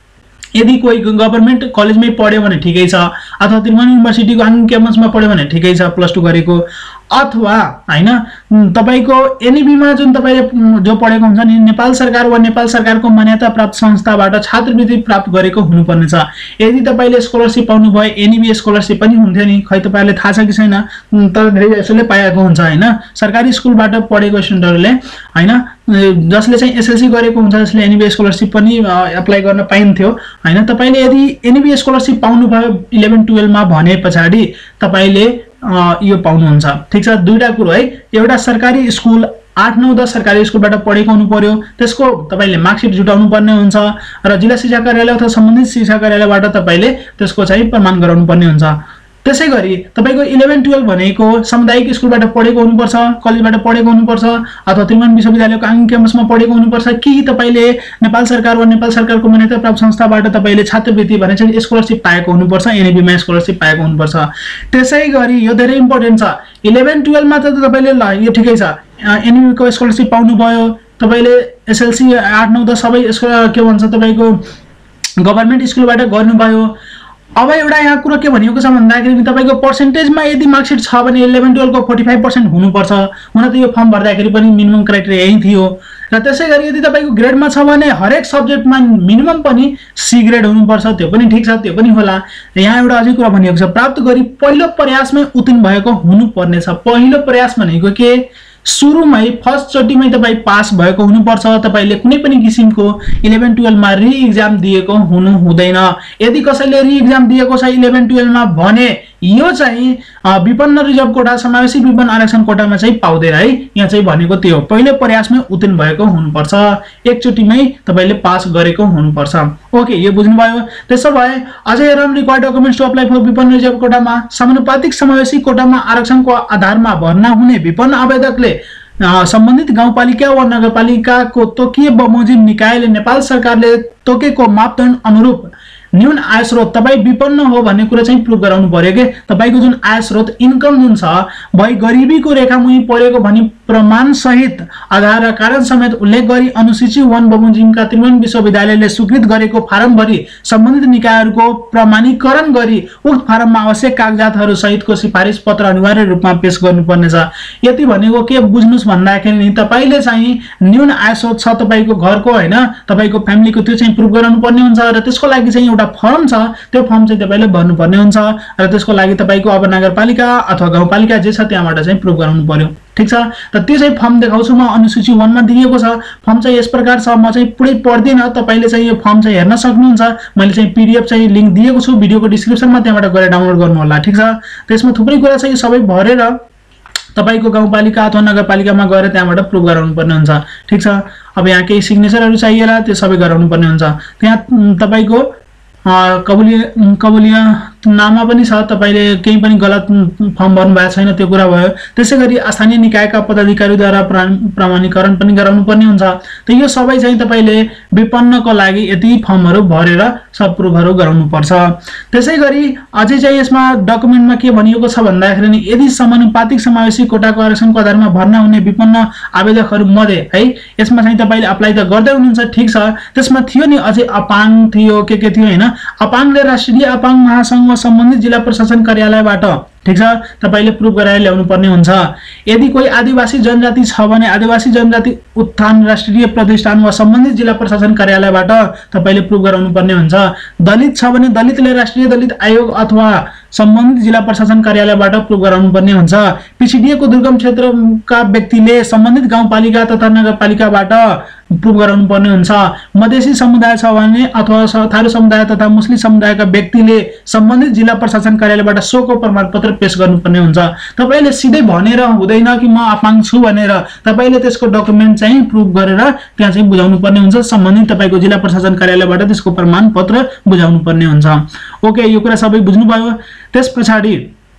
यदि कोही गभर्नमेन्ट कलेजमै पढ्यो भने ठिकै छ अथवा त्रिभुवन युनिभर्सिटीको आङ्गिक क्याम्पसमा पढ्यो भने ठिकै छ प्लस टू गरेको, अथवा हैन तपाईको एनईबी मा जुन तपाईले जो पढेको हुन्छ नि नेपाल सरकार वा नेपाल सरकारको मान्यता प्राप्त संस्थाबाट छात्रवृत्ति प्राप्त गरेको हुनुपर्ने छ। यदि तपाईले स्कलरशिप पाउनु भयो एनईबी स्कलरशिप पनि हुन्थ्यो नि, खै तपाईहरुले थाहा छ कि छैन, तर धेरै जसले पाएको हुन्छ हैन सरकारी स्कुलबाट पढेको स्टुडेन्टहरुले हैन जसले चाहिँ एसएलसी गरेको हुन्छ जसले एनईबी स्कलरशिप पनि अप्लाई गर्न पाइन्थ्यो हैन। तपाईले यदि एनईबी स्कलरशिप पाउनु भयो इलेवन ट्वेल्भ मा भने पछाडी तपाईले यो पाउनुहुन्छ। ठीक छ, दुईटा कुरो है, एउटा सरकारी स्कुल आठ नौ दस सरकारी स्कुलबाट पढेको हुनु पर्यो, त्यसको तपाईले मार्कसिट जुटाउनु पर्ने हुन्छ र जिल्ला शिक्षा कार्यालय अथवा सम्बन्धित शिक्षा कार्यालयबाट तपाईले त्यसको चाहिँ प्रमाण गराउनु पर्ने हुन्छ। त्यसैगरी तपाईको इलेवन ट्वेल्भ भनेको सामुदायिक स्कुलबाट पढेको हुनुपर्छ, कलेजबाट पढेको हुनुपर्छ अथवा त्रिभुवन विश्वविद्यालयको आङ्गिक क्याम्पसमा पढेको हुनुपर्छ कि तपाईले नेपाल सरकार वा नेपाल सरकारको मान्यता प्राप्त संस्थाबाट तपाईले छात्रवृत्ति भने चाहिँ स्कलरशिप पाएको हुनुपर्छ, एनईबी मा स्कलरशिप पाएको हुनुपर्छ। त्यसैगरी यो धेरै इम्पोर्टेन्ट छ, इलेवन ट्वेल्भ मा त तपाईले ल यो ठिकै छ एनईबी को स्कलरशिप पाउनु भयो, तपाईले एसएलसी आठ नौ दस सबै के भन्छ तपाईको गभर्नमेन्ट स्कुलबाट गर्नुभयो। अब एउटा यहाँ कुरो के भनिएको छ भन्दाखेरि तपाईको पर्सेन्टेजमा यदि मार्कसिट छ भने इलेवन ट्वेल्भ को फोर्टी फाइभ पर्सेन्ट हुनुपर्छ। हुन त यो फर्म भर्दाखेरि पनि मिनिमम क्राइटेरिया यही थियो। र त्यसैगरी यदि तपाईको ग्रेडमा छ भने हरेक सब्जेक्टमा मिनिमम पनि सी ग्रेड हुनुपर्छ, त्यो पनि ठीक छ, त्यो पनि होला। यहाँ एउटा अझै कुरा भनिएको छ प्राप्त गरी पहिलो प्रयासमै उत्तीर्ण भएको हुनुपर्ने छ। पहिलो प्रयास भनेको के सुरुमै फर्स्ट चोटीमै तपाई पास भएको हुनुपर्छ, तपाईले कुनै पनि किसिमको इलेवन ट्वेल्भ मा रि एक्जाम दिएको हुनु हुँदैन। यदि कसैले रि एक्जाम दिएको छ इलेवन ट्वेल्भ मा भने यो चाहिँ विपन्न रिजर्भ कोटा समावेशी विपन्न आरक्षण कोटामा चाहिँ पाउँदैन है। यहाँ चाहिँ भनेको त्यो पहिलो प्रयासमै उत्तीर्ण भएको हुनुपर्छ, एकचोटीमै तपाईले पास गरेको हुनुपर्छ। ओके, यो बुझ्नुभयो। त्यसो भए अझै हेरौँ required documents to apply for विपन्न रिजर्भ कोटामा समानुपातिक समावेशी कोटामा आरक्षणको आधारमा भर्ना हुने विपन्न आवेदकले सम्बन्धित गाउँपालिका वा नगरपालिकाको तोकिए बमोजिम निकायले नेपाल सरकारले तोकेको मापदण्ड अनुरूप न्यून आय स्रोत तपाई विपन्न हो भन्ने कुरा चाहिँ प्रुभ गराउनु पर्यो के तपाईको जुन आय स्रोत इन्कम जुन छ भई गरिबीको रेखा मुनि परेको भनी प्रमाण सहित आधार र कारण समेत उल्लेख गरी अनुसूची वन बमोजिमका त्रिभुवन विश्वविद्यालयले स्वीकृत गरेको फारम भरी सम्बन्धित निकायहरूको प्रमाणीकरण गरी उक्त फारममा आवश्यक कागजातहरू सहितको सिफारिस पत्र अनिवार्य रूपमा पेश गर्नुपर्ने छ। यति भनेको के बुझ्नुस् भन्दाखेरि नि तपाईले चाहिँ न्यून आय स्रोत छ तपाईको घरको हैन तपाईको फ्यामिलीको त्यो चाहिँ प्रुभ गराउनु पर्ने हुन्छ र त्यसको लागि चाहिँ एउटा फर्म छ त्यो फर्म चाहिँ तपाईले भर्नु पर्ने हुन्छ र त्यसको लागि तपाईको अब नगरपालिका अथवा गाउँपालिका जे छ त्यहाँबाट चाहिँ प्रुभ गराउनु पर्यो। ठीक छ, त त्यो चाहिँ फर्म देखाउँछु म अनुसूची वन मा दिएको छ। फर्म चाहिँ यस प्रकार छ, म चाहिँ पुरै पढ्दिन, तपाईले चाहिँ यो फर्म चाहिँ हेर्न सक्नुहुन्छ। मैले चाहिँ पीडीएफ चाहिँ लिंक दिएको छु भिडियोको डिस्क्रिप्सनमा, त्यहाँबाट गएर डाउनलोड गर्नु होला। ठीक छ, त्यसमा थुप्रै कुरा छ, यो सबै भरेर तपाईको गाउँपालिका अथवा नगरपालिकामा गएर त्यहाँबाट प्रुभ गराउनु पर्ने हुन्छ। ठीक छ, अब यहाँ केही सिग्नेचरहरू चाहिएला त्यो सबै गराउनु पर्ने हुन्छ। त्यहाँ तपाईको कबुलिया कबुलिया नाममा पनि छ, तपाईले केही पनि गलत फर्म भर्नु भएको छैन त्यो कुरा भयो। त्यसैगरी स्थानीय निकायका पदाधिकारीद्वारा प्रमाणीकरण पनि गराउनु पर्ने हुन्छ। त यो सबै चाहिँ तपाईले विपन्नको लागि यति फर्महरू भरेर सब प्रुफहरू गराउनु पर्छ। त्यसैगरी अझै चाहिँ यसमा डकुमेन्टमा के भनिएको छ भन्दाखेरि नि यदि समानुपातिक समावेशी कोटाको आरक्षणको आधारमा भर्ना हुने विपन्न आवेदकहरू मध्ये है यसमा चाहिँ तपाईले अप्लाई त गर्दै हुनुहुन्छ। ठीक छ, त्यसमा थियो नि अझै अपाङ थियो के के थियो हैन, अपाङले राष्ट्रिय अपाङ महासंघ सम्बन्धित जिल्ला प्रशासन कार्यालयबाट ठीक छ तपाईले प्रुभ गराएर ल्याउनु पर्ने हुन्छ। यदि कोही आदिवासी जनजाति छ भने आदिवासी जनजाति उत्थान राष्ट्रिय प्रतिष्ठान वा सम्बन्धित जिल्ला प्रशासन कार्यालयबाट तपाईले प्रुभ गराउनु पर्ने हुन्छ। दलित छ भने दलितले राष्ट्रिय दलित आयोग अथवा सम्बन्धित जिल्ला प्रशासन कार्यालयबाट प्रुभ गराउनु पर्ने हुन्छ। पिछडिएको दुर्गम क्षेत्रका व्यक्तिले सम्बन्धित गाउँपालिका तथा नगरपालिकाबाट प्रुभ गराउनु पर्ने हुन्छ। मधेसी समुदाय छ भने अथवा थारू समुदाय तथा मुस्लिम समुदायका व्यक्तिले सम्बन्धित जिल्ला प्रशासन कार्यालयबाट सोको प्रमाणपत्र मात्र पेश गर्नुपर्ने हुन्छ। तपाईले सिधै भनेर हुँदैन कि म अपाङ्ग छु भनेर, तपाईले त्यसको डकुमेन्ट चाहिँ प्रुफ गरेर त्यहाँ चाहिँ बुझाउनु पर्ने हुन्छ। सम्बन्धित तपाईको जिल्ला प्रशासन कार्यालयबाट त्यसको प्रमाणपत्र बुझाउनु पर्ने हुन्छ। ओके, यो कुरा सबै बुझ्नुभयो। त्यसपछि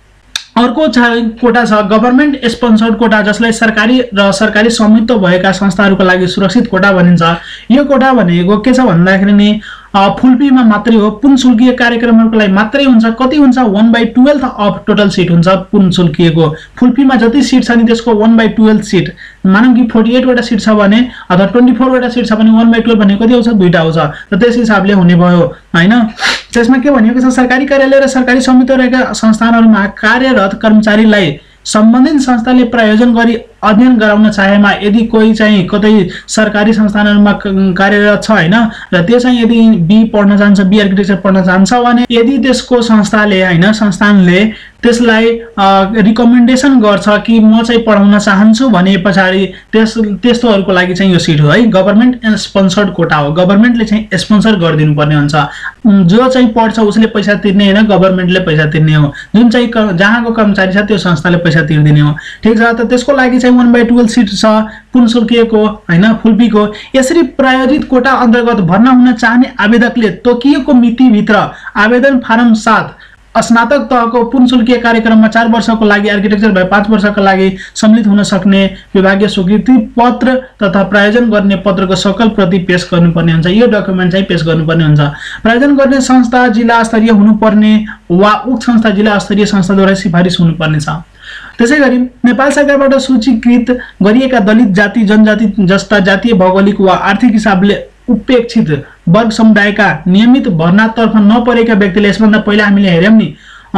अर्को कोटा छ गभर्नमेन्ट स्पोन्सर्ड कोटा, जसलाई सरकारी र सरकारी स्वामित्व भएका संस्थाहरूको लागि सुरक्षित कोटा भनिन्छ। यो कोटा भनेको के छ भन्दाखेरि नि फुलफीमा मात्रै हो, पुन शुल्कीय कार्यक्रमहरूको लागि मात्रै हुन्छ। कति हुन्छ? One by twelfth of total seat हुन्छ पुन शुल्कीयको। फुलफीमा जति सिट छ नि त्यसको वन बाई टुवेल्थ सिट, मानौँ कि फोर्टी एट वटा सिट छ भने अथवा ट्वेन्टी फोर वटा सिट छ भने वन बाई टुवेल्भ भने कति आउँछ? दुईटा आउँछ। र त्यस हिसाबले हुने भयो होइन। त्यसमा के भनिएको छ? सरकारी कार्यालय र सरकारी स्वामित्व रहेका संस्थानहरूमा कार्यरत कर्मचारीलाई सम्बन्धित संस्थाले प्रायोजन गरी अध्ययन गराउन चाहेमा, यदि कोही चाहिँ कतै सरकारी संस्थानहरूमा कार्यरत छ होइन र त्यो चाहिँ यदि बी पढ्न चाहन्छ, बी आर्किटेक्चर पढ्न चाहन्छ भने यदि त्यसको संस्थाले होइन संस्थानले त्यसलाई रिकमेन्डेसन गर्छ कि म चाहिँ पढाउन चाहन्छु भने पछाडि त्यस त्यस्तोहरूको लागि चाहिँ यो सिट हो है। गभर्नमेन्ट स्पोन्सर्ड कोटा हो, गभर्नमेन्टले चाहिँ स्पोन्सर गरिदिनु पर्ने हुन्छ। जो चाहिँ पढ्छ उसले पैसा तिर्ने होइन, गभर्नमेन्टले पैसा तिर्ने हो। जुन चाहिँ जहाँको कर्मचारी छ त्यो संस्थाले पैसा तिर्दिने हो। ठिक छ, त त्यसको लागि चाहिँ वन बाई टुवेल्भ सिट छ पुन शुल्कीयको होइन, फुलफीको। यसरी प्रायोजित कोटा अन्तर्गत भर्ना हुन चाहने आवेदकले तोकिएको मितिभित्र आवेदन फारम सात स्नातक तहको पुन शुल्कीय कार्यक्रममा चार वर्षको लागि, आर्किटेक्चर भए पाँच वर्षका लागि सम्मिलित हुन सक्ने विभागीय स्वीकृति पत्र तथा प्रायोजन गर्ने पत्रको सकल प्रति पेश गर्नुपर्ने हुन्छ। यो डकुमेन्ट चाहिँ पेश गर्नुपर्ने हुन्छ। प्रायोजन गर्ने संस्था जिल्ला स्तरीय हुनुपर्ने वा उक्त संस्था जिल्ला स्तरीय संस्थाद्वारा सिफारिस हुनुपर्ने छ। त्यसै गरी नेपाल सरकारबाट सूचीकृत गरिएका दलित जाति जनजाति जस्ता जातीय भौगोलिक वा आर्थिक हिसाबले उपेक्षित वर्ग समुदायका नियमित भर्नातर्फ नपरेका व्यक्तिले, यसभन्दा पहिला हामीले हेर्यौँ नि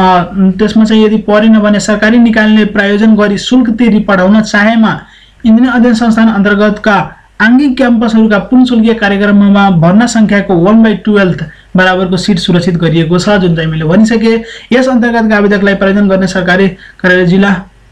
त्यसमा चाहिँ यदि परेन भने सरकारी निकायले प्रायोजन गरी शुल्क तिरी पढाउन चाहेमा इन्जिनियरिङ अध्ययन संस्थान अन्तर्गतका आङ्गिक क्याम्पसहरूका पुन शुल्कीय कार्यक्रममा भर्ना संख्याको वन बाई टुवेल्थ बराबरको सिट सुरक्षित गरिएको छ, जुन चाहिँ मैले भनिसकेँ। यस अन्तर्गतका आवेदकलाई प्रायोजन गर्ने सरकारी कार्यालय जिल्ला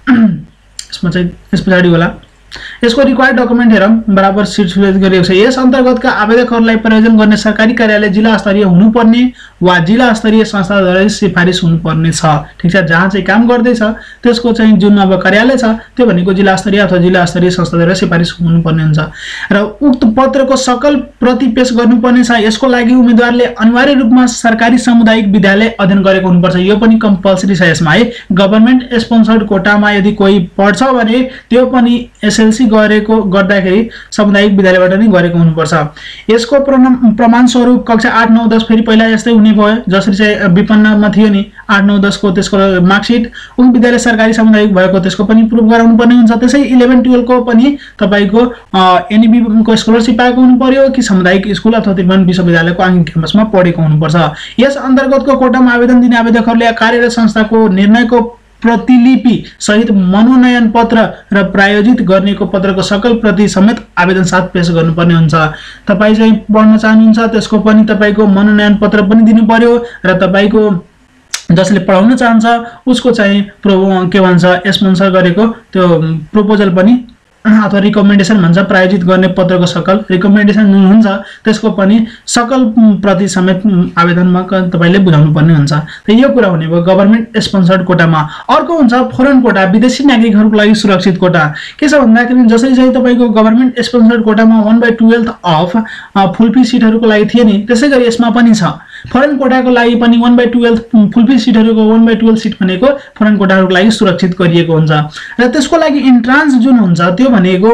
यसमा चाहिँ यस पछाडि होला। यसको रिक्वायर्ड डकुमेन्ट हेरौँ, बराबर सिट सुरक्षित गरिएको छ। यस अन्तर्गतका आवेदकहरूलाई प्रायोजन गर्ने सरकारी कार्यालय जिल्ला स्तरीय हुनुपर्ने वा जिल्ला स्तरीय संस्थाद्वारा सिफारिस हुनुपर्ने छ। ठिक छ, जहाँ चाहिँ काम गर्दैछ त्यसको चाहिँ जुन अब कार्यालय छ त्यो भनेको जिल्ला स्तरीय अथवा जिल्ला स्तरीय संस्थाद्वारा सिफारिस हुनुपर्ने हुन्छ र उक्त पत्रको सकल प्रति पेश गर्नुपर्ने छ। यसको लागि उम्मेदवारले अनिवार्य रूपमा सरकारी सामुदायिक विद्यालय अध्ययन गरेको हुनुपर्छ। यो पनि कम्पल्सरी छ यसमा है। गभर्नमेन्ट स्पोन्सर्ड कोटामा यदि कोही पढ्छ भने त्यो पनि एसएलसी गरेको गर्दाखेरि सामुदायिक विद्यालयबाट नै गरेको हुनुपर्छ। यसको प्रमाण स्वरूप कक्षा आठ नौ दस फेरि पहिला यस्तै हुने भयो, जसरी चाहिँ विपन्नमा थियो नि आठ नौ दस को त्यसको मार्कसिट उक्त विद्यालय सरकारी सामुदायिक भएको त्यसको पनि प्रुफ गराउनु पर्ने हुन्छ। त्यसै इलेभेन टुवेल्भ को पनि तपाईँको एनइबी को स्कलरसिप पाएको हुनु पर्यो कि सामुदायिक स्कुल अथवा त्रिभुवन विश्वविद्यालयको आङ्गिक क्याम्पसमा पढेको हुनुपर्छ। यस अन्तर्गतको कोटामा आवेदन दिने आवेदकहरूले कार्यरत संस्थाको निर्णयको प्रतिलिपि सहित मनोनयन पत्र र प्रायोजित गर्नेको पत्रको सकल प्रति समेत आवेदन साथ पेश गर्नुपर्ने हुन्छ। तपाईँ चाहिँ पढ्न चाहनुहुन्छ त्यसको पनि तपाईँको मनोनयन पत्र पनि दिनु पर्यो र तपाईँको जसले पढाउन चाहन्छ उसको चाहिँ प्रो के भन्छ स्पोन्सर गरेको त्यो प्रपोजल पनि अथवा रिकमेन्डेसन भन्छ, प्रायोजित गर्ने पत्रको सकल रिकमेन्डेसन जुन हुन्छ त्यसको पनि सकल प्रति समेत आवेदनमा तपाईँले बुझाउनु पर्ने हुन्छ। त यो कुरा हुने भयो गभर्नमेन्ट स्पोन्सर्ड कोटामा। अर्को हुन्छ फरेन कोटा, विदेशी नागरिकहरूको लागि सुरक्षित कोटा। के छ भन्दाखेरि जसरी चाहिँ तपाईँको गभर्नमेन्ट स्पोन्सर्ड कोटामा one by twelfth of full fee सिटहरूको लागि थियो नि, त्यसै गरी यसमा पनि छ। फरेन कोटाको लागि पनि वन बाई टुवेल्भ फुलफी सिटहरूको वन बाई टुवेल्भ सिट भनेको फरेन कोटाहरूको लागि सुरक्षित गरिएको हुन्छ र त्यसको लागि इन्ट्रान्स जुन हुन्छ त्यो भनेको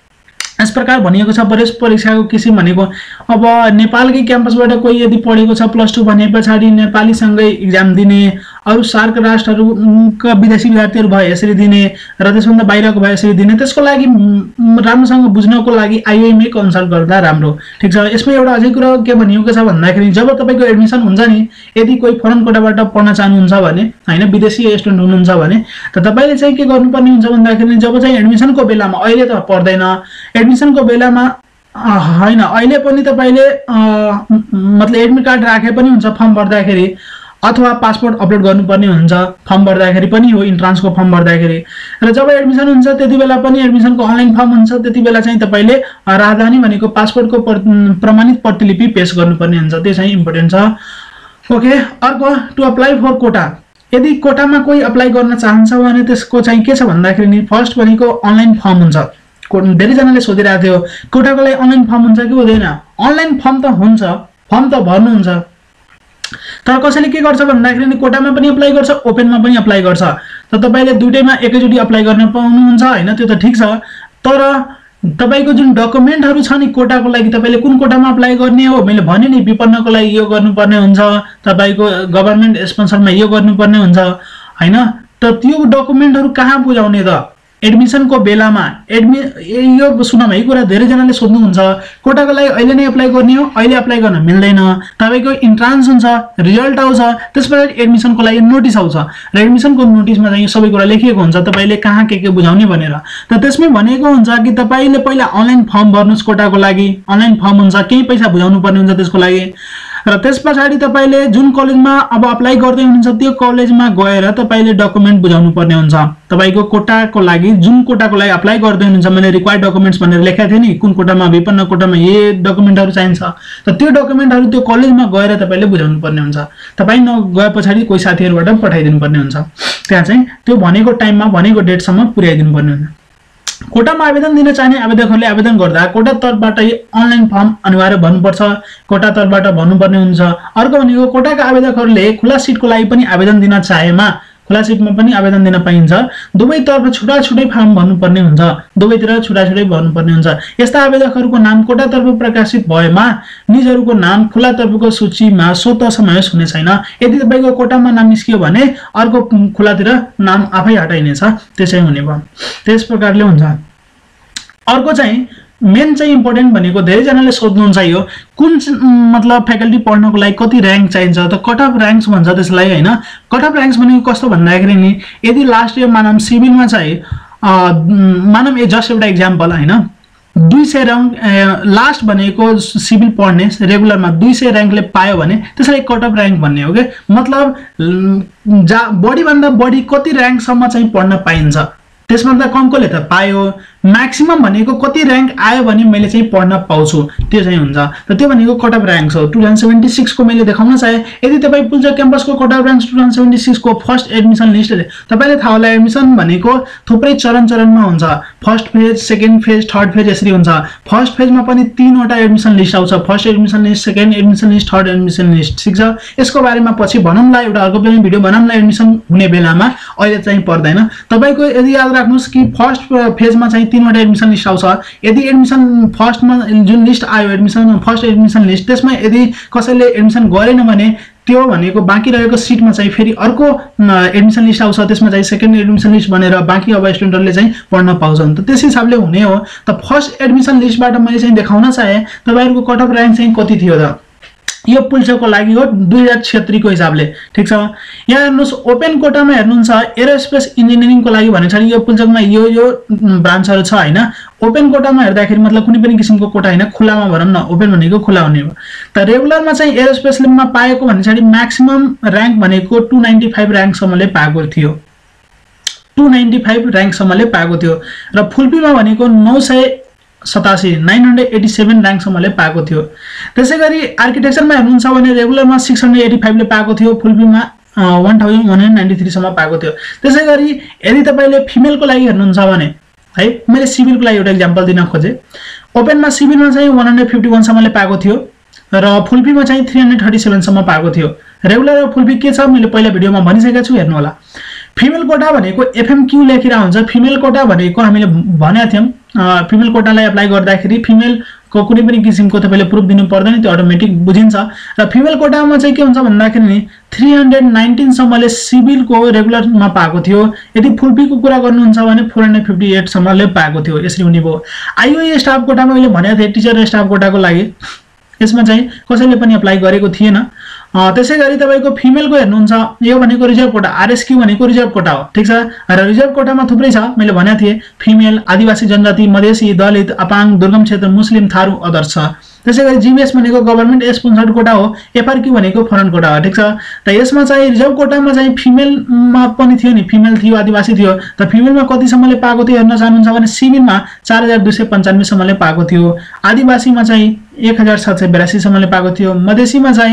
यस प्रकार भनिएको छ। प्रवेश परीक्षाको किसिम भनेको अब नेपालकै क्याम्पसबाट कोही यदि पढेको छ प्लस टू भने पछाडि नेपालीसँगै इक्जाम दिने, अरू सार्क राष्ट्रहरूका विदेशी विद्यार्थीहरू भए यसरी दिने र त्यसभन्दा बाहिरको भए यसरी दिने। त्यसको लागि राम्रोसँग बुझ्नको लागि आइओएमए कन्सल्ट गर्दा राम्रो। ठिक छ, यसमा एउटा अझै कुरा के भनिएको छ भन्दाखेरि जब तपाईँको एडमिसन हुन्छ नि, यदि कोही फरेन कोटाबाट पढ्न चाहनुहुन्छ भने होइन विदेशी स्टुडेन्ट हुनुहुन्छ भने त तपाईँले चाहिँ के गर्नुपर्ने हुन्छ भन्दाखेरि जब चाहिँ एडमिसनको बेलामा, अहिले त पर्दैन, एडमिसनको बेलामा होइन अहिले पनि तपाईँले मतलब एडमिट कार्ड राखे पनि हुन्छ फर्म भर्दाखेरि, अथवा पासपोर्ट अपलोड गर्नुपर्ने हुन्छ फर्म भर्दाखेरि पनि हो, इन्ट्रान्सको फर्म भर्दाखेरि। र जब एडमिसन हुन्छ त्यति बेला पनि एडमिसनको अनलाइन फर्म हुन्छ, त्यति बेला चाहिँ तपाईँले राजधानी भनेको पासपोर्टको प्रमाणित प्रतिलिपि पेश गर्नुपर्ने हुन्छ। त्यो चाहिँ इम्पोर्टेन्ट छ। ओके, अर्को टु अप्लाई फर कोटा, यदि कोटामा कोही अप्लाई गर्न चाहन्छ भने त्यसको चाहिँ के छ भन्दाखेरि नि फर्स्ट भनेको अनलाइन फर्म हुन्छ। धेरैजनाले सोधिरहेको थियो कोटाको लागि अनलाइन फर्म हुन्छ कि हुँदैन। अनलाइन फर्म त हुन्छ, फर्म त भर्नुहुन्छ, तर कसैले के गर्छ भन्दाखेरि नि कोटामा पनि अप्लाई गर्छ, ओपनमा पनि अप्लाई गर्छ। त तपाईले दुईटैमा एकैचोटी अप्लाई गर्न पाउनुहुन्छ हैन, त्यो त ठीक छ। तर तपाईको जुन डकुमेन्टहरु छ नि कोटाको लागि तपाईले कुन कोटामा अप्लाई गर्ने हो, मैले भने नि विपन्नको लागि यो गर्नुपर्ने हुन्छ, तपाईको गभर्नमेन्ट स्पोन्सरमा यो गर्नुपर्ने हुन्छ हैन। त त्यो डकुमेन्टहरु कहाँ बुझाउने त एडमिसन को बेलामा? एडमि यो सुनम है कुरा धेरैजनाले सोध्नुहुन्छ कोटाको लागि अहिले नै अप्लाई गर्ने हो, अहिले अप्लाई गर्न मिल्दैन। तपाईको इन्ट्रान्स हुन्छ, रिजल्ट आउँछ, त्यसपछि एडमिसनको लागि नोटिस आउँछ र एडमिसनको नोटिसमा चाहिँ सबै कुरा लेखिएको हुन्छ तपाईले कहाँ के के बुझाउने भनेर। त त्यसमै भनेको हुन्छ कि तपाईले पहिला अनलाइन फर्म भर्नुस् कोटाको लागि, अनलाइन फर्म हुन्छ, केही पैसा बुझाउनु पर्ने हुन्छ त्यसको लागि। र त्यसपछि तपाईले जुन कलेजमा अब अप्लाई गर्दै हुनुहुन्छ त्यो कलेजमा गएर तपाईले डकुमेन्ट बुझाउनु पर्ने हुन्छ। तपाईको कोटाको लागि जुन कोटाको लागि अप्लाई गर्दै हुनुहुन्छ, मैले रिक्वायर्ड डकुमेन्ट्स भनेर लेखेको थिएँ नि, कुन कोटामा विपन्न कोटामा ये डकुमेन्टहरु चाहिन्छ। त त्यो डकुमेन्टहरु त्यो कलेजमा गएर तपाईले बुझाउनु पर्ने हुन्छ। तपाई नगए पछाडी कोही साथीहरुबाट पठाइदिनु पर्ने हुन्छ। त्यहाँ चाहिँ त्यो भनेको टाइममा भनेको डेटसम्म पुर्याइदिनु पर्ने हुन्छ। कोटामा आवेदन दिन चाहने आवेदकहरूले आवेदन गर्दा कोटा तर्फबाट अनलाइन फर्म अनिवार्य भन्नुपर्छ, कोटा तर्फबाट भन्नुपर्ने हुन्छ। अर्को भनेको कोटाका आवेदकहरूले खुला सिटको लागि पनि आवेदन दिन चाहेमा खुला सिटमा पनि आवेदन दिन पाइन्छ। दुवैतर्फ छुटा छुटै फर्म भर्नुपर्ने हुन्छ, दुवैतिर छुटा छुटै भर्नुपर्ने हुन्छ। यस्ता आवेदकहरूको नाम कोटातर्फ प्रकाशित भएमा निजहरूको नाम खुला तर्फको सूचीमा स्वतः समावेश हुने छैन। यदि तपाईको कोटामा नाम निस्कियो भने अर्को खुलातिर नाम आफै हटाइनेछ, त्यसै हुने भयो। त्यस प्रकारले हुन्छ। अर्को चाहिँ मेन चाहिँ इम्पोर्टेन्ट भनेको धेरैजनाले सोध्नुहुन्छ यो कुन मतलब फ्याकल्टी पढ्नको लागि कति र्याङ्क चाहिन्छ, त कट अफ र्याङ्क्स भन्छ त्यसलाई हैन। कट अफ र्याङ्क्स भनेको कस्तो भन्दाखेरि नि यदि लास्ट इयर मानम सिभिलमा चाहिँ मानम ए जस्ट एउटा एक्जाम्पल हैन, दुई सय र्याङ्क लास्ट भनेको सिभिल पढ्ने रेगुलरमा दुई सय र्याङ्कले पायो भने त्यसलाई कट अफ र्याङ्क भन्ने हो के। मतलब जा बढी भन्दा बढी कति र्याङ्कसम्म चाहिँ पढ्न पाइन्छ, त्यसभन्दा कमकोले त पायो। म्याक्सिमम भनेको कति र्याङ्क आयो भने मैले चाहिँ पढ्न पाउँछु, त्यो चाहिँ हुन्छ। र त्यो भनेको कट अफ र्याङ्क हो। टु थाउजन्ड सेभेन्टी सिक्स को मैले देखाउन चाहे यदि तपाईँ पुल्चोक क्याम्पसको cut off rank two thousand seventy six को फर्स्ट एडमिसन लिस्ट तपाईँले थाहा होला एडमिसन भनेको थुप्रै चरण चरणमा हुन्छ। First phase, second phase, third phase यसरी हुन्छ। फर्स्ट फेजमा पनि तीनवटा एडमिसन लिस्ट आउँछ, first admission list, second admission list, third admission list, ठिक छ। यसको बारेमा पछि भनौँला, एउटा अर्को पनि भिडियो भनौँला एडमिसन हुने बेलामा, अहिले चाहिँ पर्दैन। तपाईको यदि याद राख्नुस् कि फर्स्ट फेजमा चाहिँ तीनवटा एडमिसन लिस्ट आउँछ। यदि एडमिसन फर्स्टमा जुन लिस्ट आयो एडमिसन फर्स्ट एडमिसन लिस्ट, त्यसमा यदि कसैले एडमिसन गरेन भने त्यो भनेको बाँकी रहेको सिटमा चाहिँ फेरि अर्को एडमिसन लिस्ट आउँछ, त्यसमा चाहिँ सेकेन्ड एडमिसन लिस्ट भनेर बाँकी अब स्टुडेन्टहरूले चाहिँ पढ्न पाउँछन्। त त्यस हिसाबले हुने हो। त फर्स्ट एडमिसन लिस्टबाट मैले चाहिँ देखाउन चाहे तपाईहरुको कट अफ र्याङ्क चाहिँ कति थियो त यो पुल्चोकको लागि हो दुई हजार छत्तीस को हिसाबले, ठीक छ। यहाँ हेर्नुस् ओपन कोटामा हेर्नुहुन्छ एरोस्पेस इन्जिनियरिङको लागि भनेको छ नि यो पुल्चोकमा यो यो ब्रान्चहरु छ हैन। ओपन कोटामा हेर्दाखेरि मतलब कुनै पनि किसिमको कोटा हैन, खुलामा भनौं न, ओपन भनेको खुला हुने हो। त रेगुलरमा चाहिँ एरोस्पेसमा पाएको भनेको छ म्याक्सिमम र्याङ्क भनेको टु नाइन्टी फाइभ र्याङ्कसम्मले पाएको थियो, टु नाइन्टी फाइभ र्याङ्कसम्मले पाएको थियो। र फुलपीमा भनेको नौ सय सतासी नाइन हन्ड्रेड एटी सेभेन र्याङ्कसम्मले पाएको थियो। त्यसै गरी आर्किटेक्चरमा हेर्नुहुन्छ भने रेगुलरमा सिक्स हन्ड्रेड एटी फाइभले पाएको थियो, फुलफिलमा one thousand one hundred ninety थ्रीसम्म पाएको थियो। त्यसै गरी यदि तपाईँले फिमेलको लागि हेर्नुहुन्छ भने है, मैले सिभिलको लागि एउटा इक्जाम्पल दिन खोजेँ। ओपनमा सिभिलमा चाहिँ वान हन्ड्रेड फिफ्टी वानसम्मले पाएको थियो र फुलफीमा चाहिँ थ्री हन्ड्रेड थर्टी सेभेनसम्म पाएको थियो। रेगुलर र फुलफी के छ मैले पहिला भिडियोमा भनिसकेको छु, हेर्नु होला। फिमेल कोटा भनेको एफएमक्यू लेखिरा हुन्छ। फिमेल कोटा भनेको हामीले भनेका थियौँ फिमेल कोटालाई अप्लाई गर्दाखेरि फिमेलको कुनै पनि किसिमको तपाईले प्रुफ दिनु पर्दैन, त्यो अटोमेटिक बुझिन्छ। र फिमेल कोटामा चाहिँ के हुन्छ भन्दाखेरि नि थ्री हन्ड्रेड नाइन्टीन सम्मले सिभिलको रेगुलरमा पाएको थियो। यदि फुलफीको कुरा गर्नुहुन्छ भने फोर हन्ड्रेड फिफ्टी एट सम्मले पाएको थियो। यसरी हुने भयो। आइओए स्टाफ कोटामा मैले भनेको थिएँ टिचर स्टाफ कोटाको लागि, यसमा चाहिँ कसैले पनि अप्लाई गरेको थिएन। त्यसै गरी तपाईको फिमेलको हेर्नुहुन्छ यो भनेको रिजर्भ कोटा, आरएसक्यू भनेको रिजर्भ कोटा हो, ठीक छ। र रिजर्भ कोटामा थुप्रै छ, मैले भनेको थिएँ फिमेल, आदिवासी जनजाति, मधेसी, दलित, अपाङ, दुर्गम क्षेत्र, मुस्लिम, थारू, अदर्स छ। त्यसै गरी जीबीएस भनेको गभर्नमेन्ट स्पोन्सर्ड कोटा हो, एफआरक्यू भनेको फरेन कोटा हो, ठीक छ। त यसमा चाहिँ रिजर्भ कोटामा चाहिँ फिमेलमा पनि थियो नि, फिमेल थियो, आदिवासी थियो। त फिमेलमा कतिसम्मले पाएको थियो हेर्न चाहनुहुन्छ भने सिभिलमा चार हजार दुई सय पन्चानब्बेसम्मले पाएको थियो, आदिवासीमा चाहिँ एक हजार सात सय बिरासी सम्मले पाएको थियो, मधेसीमा चाहिँ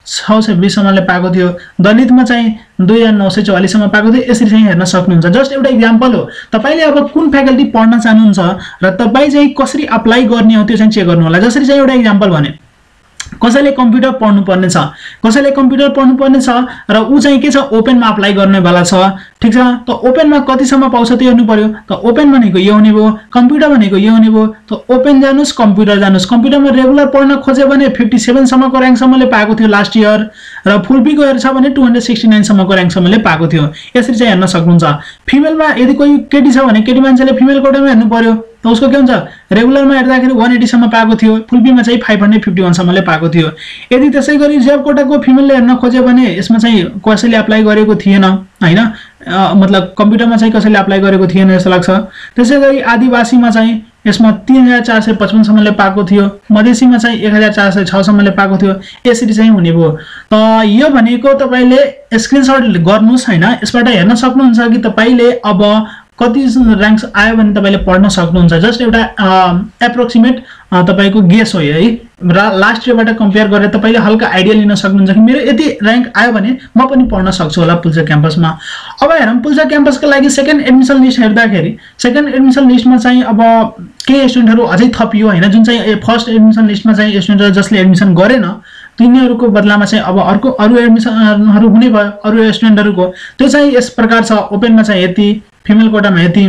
छ सय बीस सम्मले पाएको थियो, दलितमा चाहिँ दुई हजार नौ सय चौवालीस सम्म पाएको थियो। यसरी चाहिँ हेर्न सक्नुहुन्छ। जस्ट एउटा इक्जाम्पल हो। तपाईले अब कुन फ्याकल्टी पढ्न चाहनुहुन्छ र तपाई चाहिँ कसरी अप्लाई गर्ने हो त्यो चाहिँ चेक गर्नु होला। जसरी चाहिँ एउटा इक्जाम्पल भने कसैले कम्प्युटर पढ्नु पर्ने छ, कसैले कम्प्युटर पढ्नु पर्ने छ र उ चाहिँ के छ ओपनमा अप्लाई गर्ने वाला छ, ठीक छ। त ओपनमा कतिसम्म पाउँछ त्यो हेर्नु पर्यो। त ओपन भनेको यो हुने भयो, कम्प्युटर भनेको यो हुने भयो। त ओपन जानुस्, कम्प्युटर जानुस्। कम्प्युटरमा रेगुलर पढ्न खोज्यो भने सत्ताउन्न सम्मको र्याङ्कसम्मले पाएको थियो लास्ट इयर र फुल पीको हेर्छ भने दुई सय उनन्सब्बे सम्मको र्याङ्कसम्मले पाएको थियो। यसरी चाहिँ हेर्न सक्नुहुन्छ। फिमेलमा यदि कोही केटी छ भने केटी मान्छेले फिमेल कोटामा हेर्नु पर्यो। त उसको के हुन्छ रेगुलरमा हेर्दाखेरि एक सय अस्सी सम्म पाएको थियो, फुल पीमा चाहिँ पाँच सय इक्यावन सम्मले पाएको थियो। यदि त्यसै गरी रिजर्भ कोटाको फिमेलले हेर्न खोज्यो भने यसमा चाहिँ कसैले अप्लाई गरेको थिएन हैन, मतलब कम्प्युटरमा चाहिँ कसैले अप्लाई गरेको थिएन जस्तो लाग्छ। त्यसै गरी आदिवासीमा चाहिँ यसमा तीन हजार चार सय पचपन्न सम्मले पाएको थियो, मधेसीमा चाहिँ एक हजार चार सय छ सम्मले पाएको थियो। यसरी चाहिँ हुने भयो। त यो भनेको तपाईले स्क्रिनशट गर्नुस् हैन, यसबाट हेर्न सक्नुहुन्छ कि तपाईले अब कति र्याङ्क्स आयो भने तपाईले पढ्न सक्नुहुन्छ। जस्ट एउटा एप्रोक्सिमेट तपाईको गेस हो है। लास्ट इयरबाट कम्पेयर गरेर तपाईले हल्का आइडिया लिन सक्नुहुन्छ कि मेरो यति र्याङ्क आयो भने म पनि पढ्न सक्छु होला पुल्चोक क्याम्पसमा। अब हेरौँ पुल्चोक क्याम्पसको लागि सेकेन्ड एडमिसन लिस्ट हेर्दाखेरि सेकेन्ड एडमिसन लिस्टमा चाहिँ अब केही स्टुडेन्टहरू अझै थपियो हैन, जुन चाहिँ फर्स्ट एडमिसन लिस्टमा चाहिँ स्टुडेन्टहरू जसले एडमिसन गरेन तिनीहरूको बदलामा चाहिँ अब अर्को अरु एडमिसनहरू हुने भयो अरु स्टुडेन्टहरूको। त्यो चाहिँ यस प्रकार छ। ओपनमा चाहिँ यति, फिमेल कोटामा यति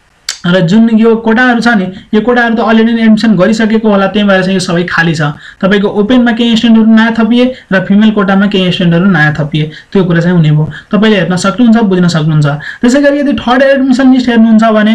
र जुन यो कोटाहरू छ नि यो कोटाहरू त अलरेडी एडमिसन गरिसकेको होला, त्यही भएर चाहिँ यो सबै खाली छ। तपाईको ओपनमा केही स्टुडेन्टहरू नयाँ थपिए र फिमेल कोटामा केही स्टुडेन्टहरू नयाँ थपिए, त्यो कुरा चाहिँ हुने भयो। तपाईले हेर्न सक्नुहुन्छ, बुझ्न सक्नुहुन्छ। त्यसैगरी यदि थर्ड एडमिसन लिस्ट हेर्नुहुन्छ भने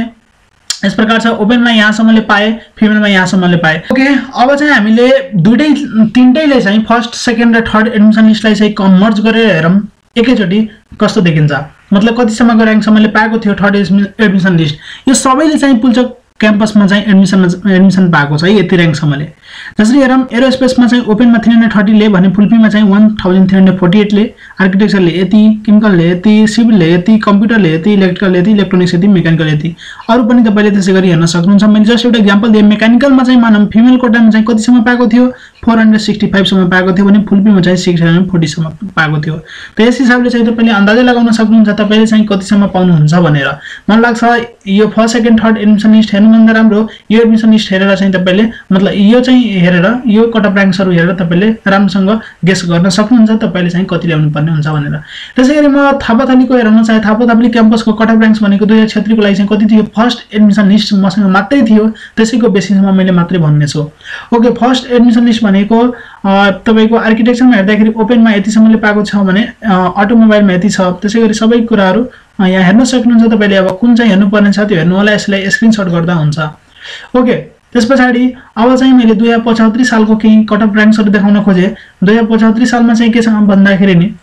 यस प्रकार छ। ओपनमा यहाँसम्मले पाए, फिमेलमा यहाँसम्मले पाए। ओके, अब चाहिँ हामीले दुईटै तीनटैले चाहिँ फर्स्ट सेकेन्ड र थर्ड एडमिसन लिस्टलाई चाहिँ कमर्ज गरेर हेरौँ एकैचोटि कस्तो देखिन्छ, मतलब कतिसम्मको र्याङ्कसम्मले पाएको थियो थर्ड एडमिसन लिस्ट। यो सबैले चाहिँ पुल्चोक क्याम्पसमा चाहिँ एडमिसन एडमिसन पाएको छ है यति र्याङ्कसम्मले। जसरी हेरौँ एरोस्पेसमा चाहिँ ओपनमा थ्री हन्ड्रेड थर्टीले भने फुलपीमा चाहिँ one thousand three hundred forty एटले, आर्किटेक्चरले यति, केमिकलले यति, सिभिलले यति, कम्प्युटरले यति, इलेक्ट्रिकलले यति, इलेक्ट्रोनिक्स यति, मेकानिकल यति। अरू पनि तपाईँले त्यसै गरी हेर्न सक्नुहुन्छ। मैले जस्ट एउटा इक्जाम्पल दिएँ। मेकानिकलमा चाहिँ मानौँ फिमेल कोटामा चाहिँ कतिसम्म पाएको थियो फोर हन्ड्रेड सिक्सटी फाइभ सम्म पाएको थियो भने फुलपीमा चाहिँ सिक्स हन्ड्रेड फोर्टी सम्म पाएको थियो। त यस हिसाबले चाहिँ तपाईँले अन्दाजै लगाउन सक्नुहुन्छ तपाईँले चाहिँ कतिसम्म पाउनुहुन्छ भनेर। मलाई लाग्छ यो first second third admission list हेर्नुभन्दा राम्रो यो एडमिसन लिस्ट हेरेर चाहिँ तपाईँले मतलब यो चाहिँ हेरेर यो कट अफ र्याङ्क्सहरू हेरेर तपाईँले राम्रोसँग गेस गर्न सक्नुहुन्छ तपाईँले चाहिँ कति ल्याउनु पर्ने हुन्छ भनेर। त्यसै गरी म थापाथलीको हेराउन चाहे। थापाथली क्याम्पसको कट अफ र्याङ्क्स भनेको दुई हजार छत्रीको लागि चाहिँ कति थियो, फर्स्ट एडमिसन लिस्ट मसँग मात्रै थियो, त्यसैको बेसिसमा मैले मात्रै भन्नेछु। ओके, फर्स्ट एडमिसन लिस्ट भनेको तपाईको आर्किटेक्चरमा हेर्दाखेरि ओपनमा यतिसम्मले पाएको छ भने अटोमोबाइलमा यति छ। त्यसै गरी सबै कुराहरू यहाँ हेर्न सक्नुहुन्छ। तपाईँले अब कुन चाहिँ हेर्नुपर्ने छ त्यो हेर्नु होला, यसलाई स्क्रिनसट गर्दा हुन्छ। ओके, त्यस पछाडि अब चाहिँ मैले दुई हजार पचहत्तरी सालको केही कट अफ र्याङ्क्सहरू देखाउन खोजेँ। दुई हजार पचहत्तरी सालमा चाहिँ के छ भन्दाखेरि नि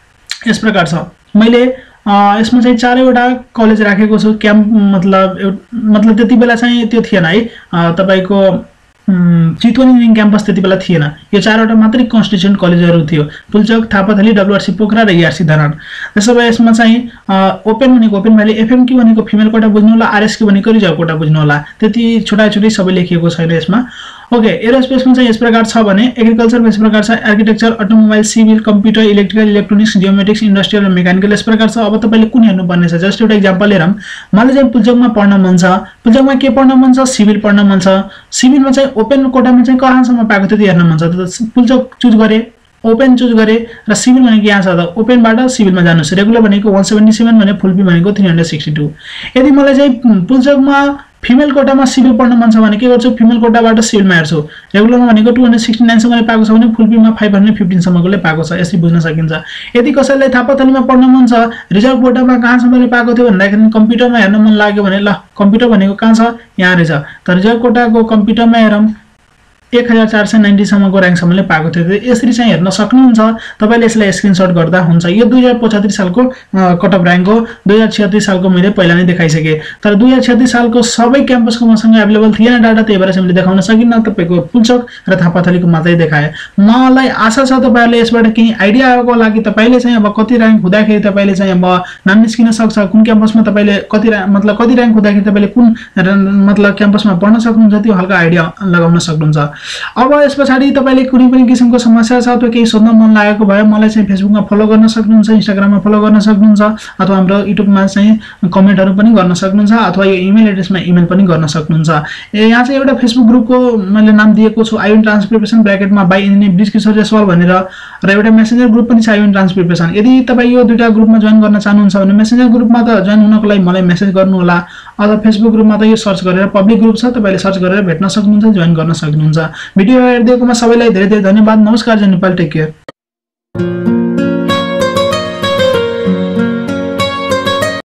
यस प्रकार छ। मैले यसमा चाहिँ चारैवटा कलेज राखेको छु। क्याम्प मतलब मतलब त्यति बेला चाहिँ त्यो थिएन है, तपाईँको चितवन इन्जिनियरिङ क्याम्पस त्यति बेला थिएन। यो चारवटा मात्रै कन्स्टिट्युएन्ट कलेजहरू थियो, पुल्चोक, थापाथली, डब्लुआरसी पोखरा र इआरसी धरान। त्यसो भए यसमा चाहिँ ओपन भनेको ओपन भ्याली, एफएमक्यू भनेको फिमेल कोटा बुझ्नु होला, आरएसक्यू भनेको रिजर्भ कोटा बुझ्नु होला। त्यति छोटा छोटी सबै लेखिएको छैन यसमा। ओके, एरोस्पेसमा चाहिँ यस प्रकार छ भने एग्रिकल्चरमा यस प्रकार छ, architecture, automobile, civil, computer, electrical, electronics, geometrics, industrial र मेकानिकल यस प्रकार छ। अब तपाईँले कुन हेर्नुपर्ने छ, जस्ट एउटा इक्जाम्पल हेरौँ। मलाई चाहिँ पुल्चोकमा पढ्न मन छ, पुल्चोकमा के पढ्न मन छ, सिभिल पढ्न मन छ। सिभिलमा चाहिँ ओपन कोटामा चाहिँ कहाँसम्म पाएको थियो त्यो हेर्न मन छ, त पुल्चोक चुज गरेँ, ओपन चुज गरेँ र सिभिल भनेको यहाँ छ त ओपनबाट सिभिलमा जानुहोस्। रेगुलर भनेको वान सेभेन्टी सेभेन भने फुलपी भनेको थ्री हन्ड्रेड सिक्सटी टू। यदि मलाई चाहिँ पुल्चोकमा फिमेल कोटामा सिभिल पढ्न मन छ भने के गर्छु, फिमेल कोटाबाट सिभिलमा हेर्छु। रेगुलरमा भनेको टू हन्ड्रेड सिक्सटी नाइनसम्मले पाएको छ भने फुलपीमा फाइभ हन्ड्रेड फिफ्टिनसम्मकोले पाएको छ। यसरी बुझ्न सकिन्छ। यदि कसैलाई थापाथलीमा पढ्न मन छ, रिजर्भ कोटामा कहाँसम्मले पाएको थियो भन्दाखेरि कम्प्युटरमा हेर्न मन लाग्यो भने ल कम्प्युटर भनेको कहाँ छ, यहाँ रहेछ। त रिजर्भ कोटाको कम्प्युटरमा हेरौँ एक हजार चार सय नाइन्टीसम्मको र्याङ्कसम्मले पाएको थियो। यसरी चाहिँ हेर्न सक्नुहुन्छ। तपाईँले यसलाई स्क्रिनसट गर्दा हुन्छ। यो दुई हजार पचहत्तरी सालको कट अफ र्याङ्क हो। दुई हजार छिहत्तरी सालको मैले पहिला नै देखाइसकेँ, तर दुई हजार छिहत्तरी सालको सबै क्याम्पसको मसँग एभाइलेबल थिएन डाटा, त्यही भएर चाहिँ मैले देखाउन सकिनँ। तपाईँको पुल्चोक र थापाथलीको मात्रै देखाएँ। मलाई आशा छ तपाईँहरूले यसबाट केही आइडिया आएको होला कि तपाईँले चाहिँ अब कति र्याङ्क हुँदाखेरि तपाईँले चाहिँ अब नाम निस्किन सक्छ, कुन क्याम्पसमा तपाईँले कति मतलब कति र्याङ्क हुँदाखेरि तपाईँले कुन मतलब क्याम्पसमा पढ्न सक्नुहुन्छ त्यो हल्का आइडिया लगाउन सक्नुहुन्छ। अब यस पछाडि तपाईले कुनै पनि किसिमको समस्या छ अथवा केही सोध्न मन लागेको भए मलाई चाहिँ फेसबुकमा फलो गर्न सक्नुहुन्छ, इन्स्टाग्राममा फलो गर्न सक्नुहुन्छ अथवा हाम्रो युट्युबमा चाहिँ कमेन्टहरु पनि गर्न सक्नुहुन्छ अथवा यो इमेल एड्रेसमा इमेल पनि गर्न सक्नुहुन्छ। ए यहाँ चाहिँ एउटा फेसबुक ग्रुपको मैले नाम दिएको छु आयुन ट्रान्सक्रिप्सन ब्र्याकेटमा बाइ इन्जिनियर ब्रिज किशोर जयसवाल भनेर र एउटा मेसेन्जर ग्रुप पनि छ आयुन ट्रान्सक्रिप्सन। यदि तपाई यो दुईटा ग्रुपमा जोइन गर्न चाहनुहुन्छ भने मेसेन्जर ग्रुपमा त जोइन हुनको लागि मलाई मेसेज गर्नु होला अथवा फेसबुक ग्रुपमा त यो सर्च गरेर पब्लिक ग्रुप छ तपाईले सर्च गरेर भेट्न सक्नुहुन्छ, जोइन गर्न सक्नुहुन्छ। भिडियो हेर्दिएकोमा सबैलाई धेरै धेरै धन्यवाद। नमस्कार जय नेपाल, टेक केयर।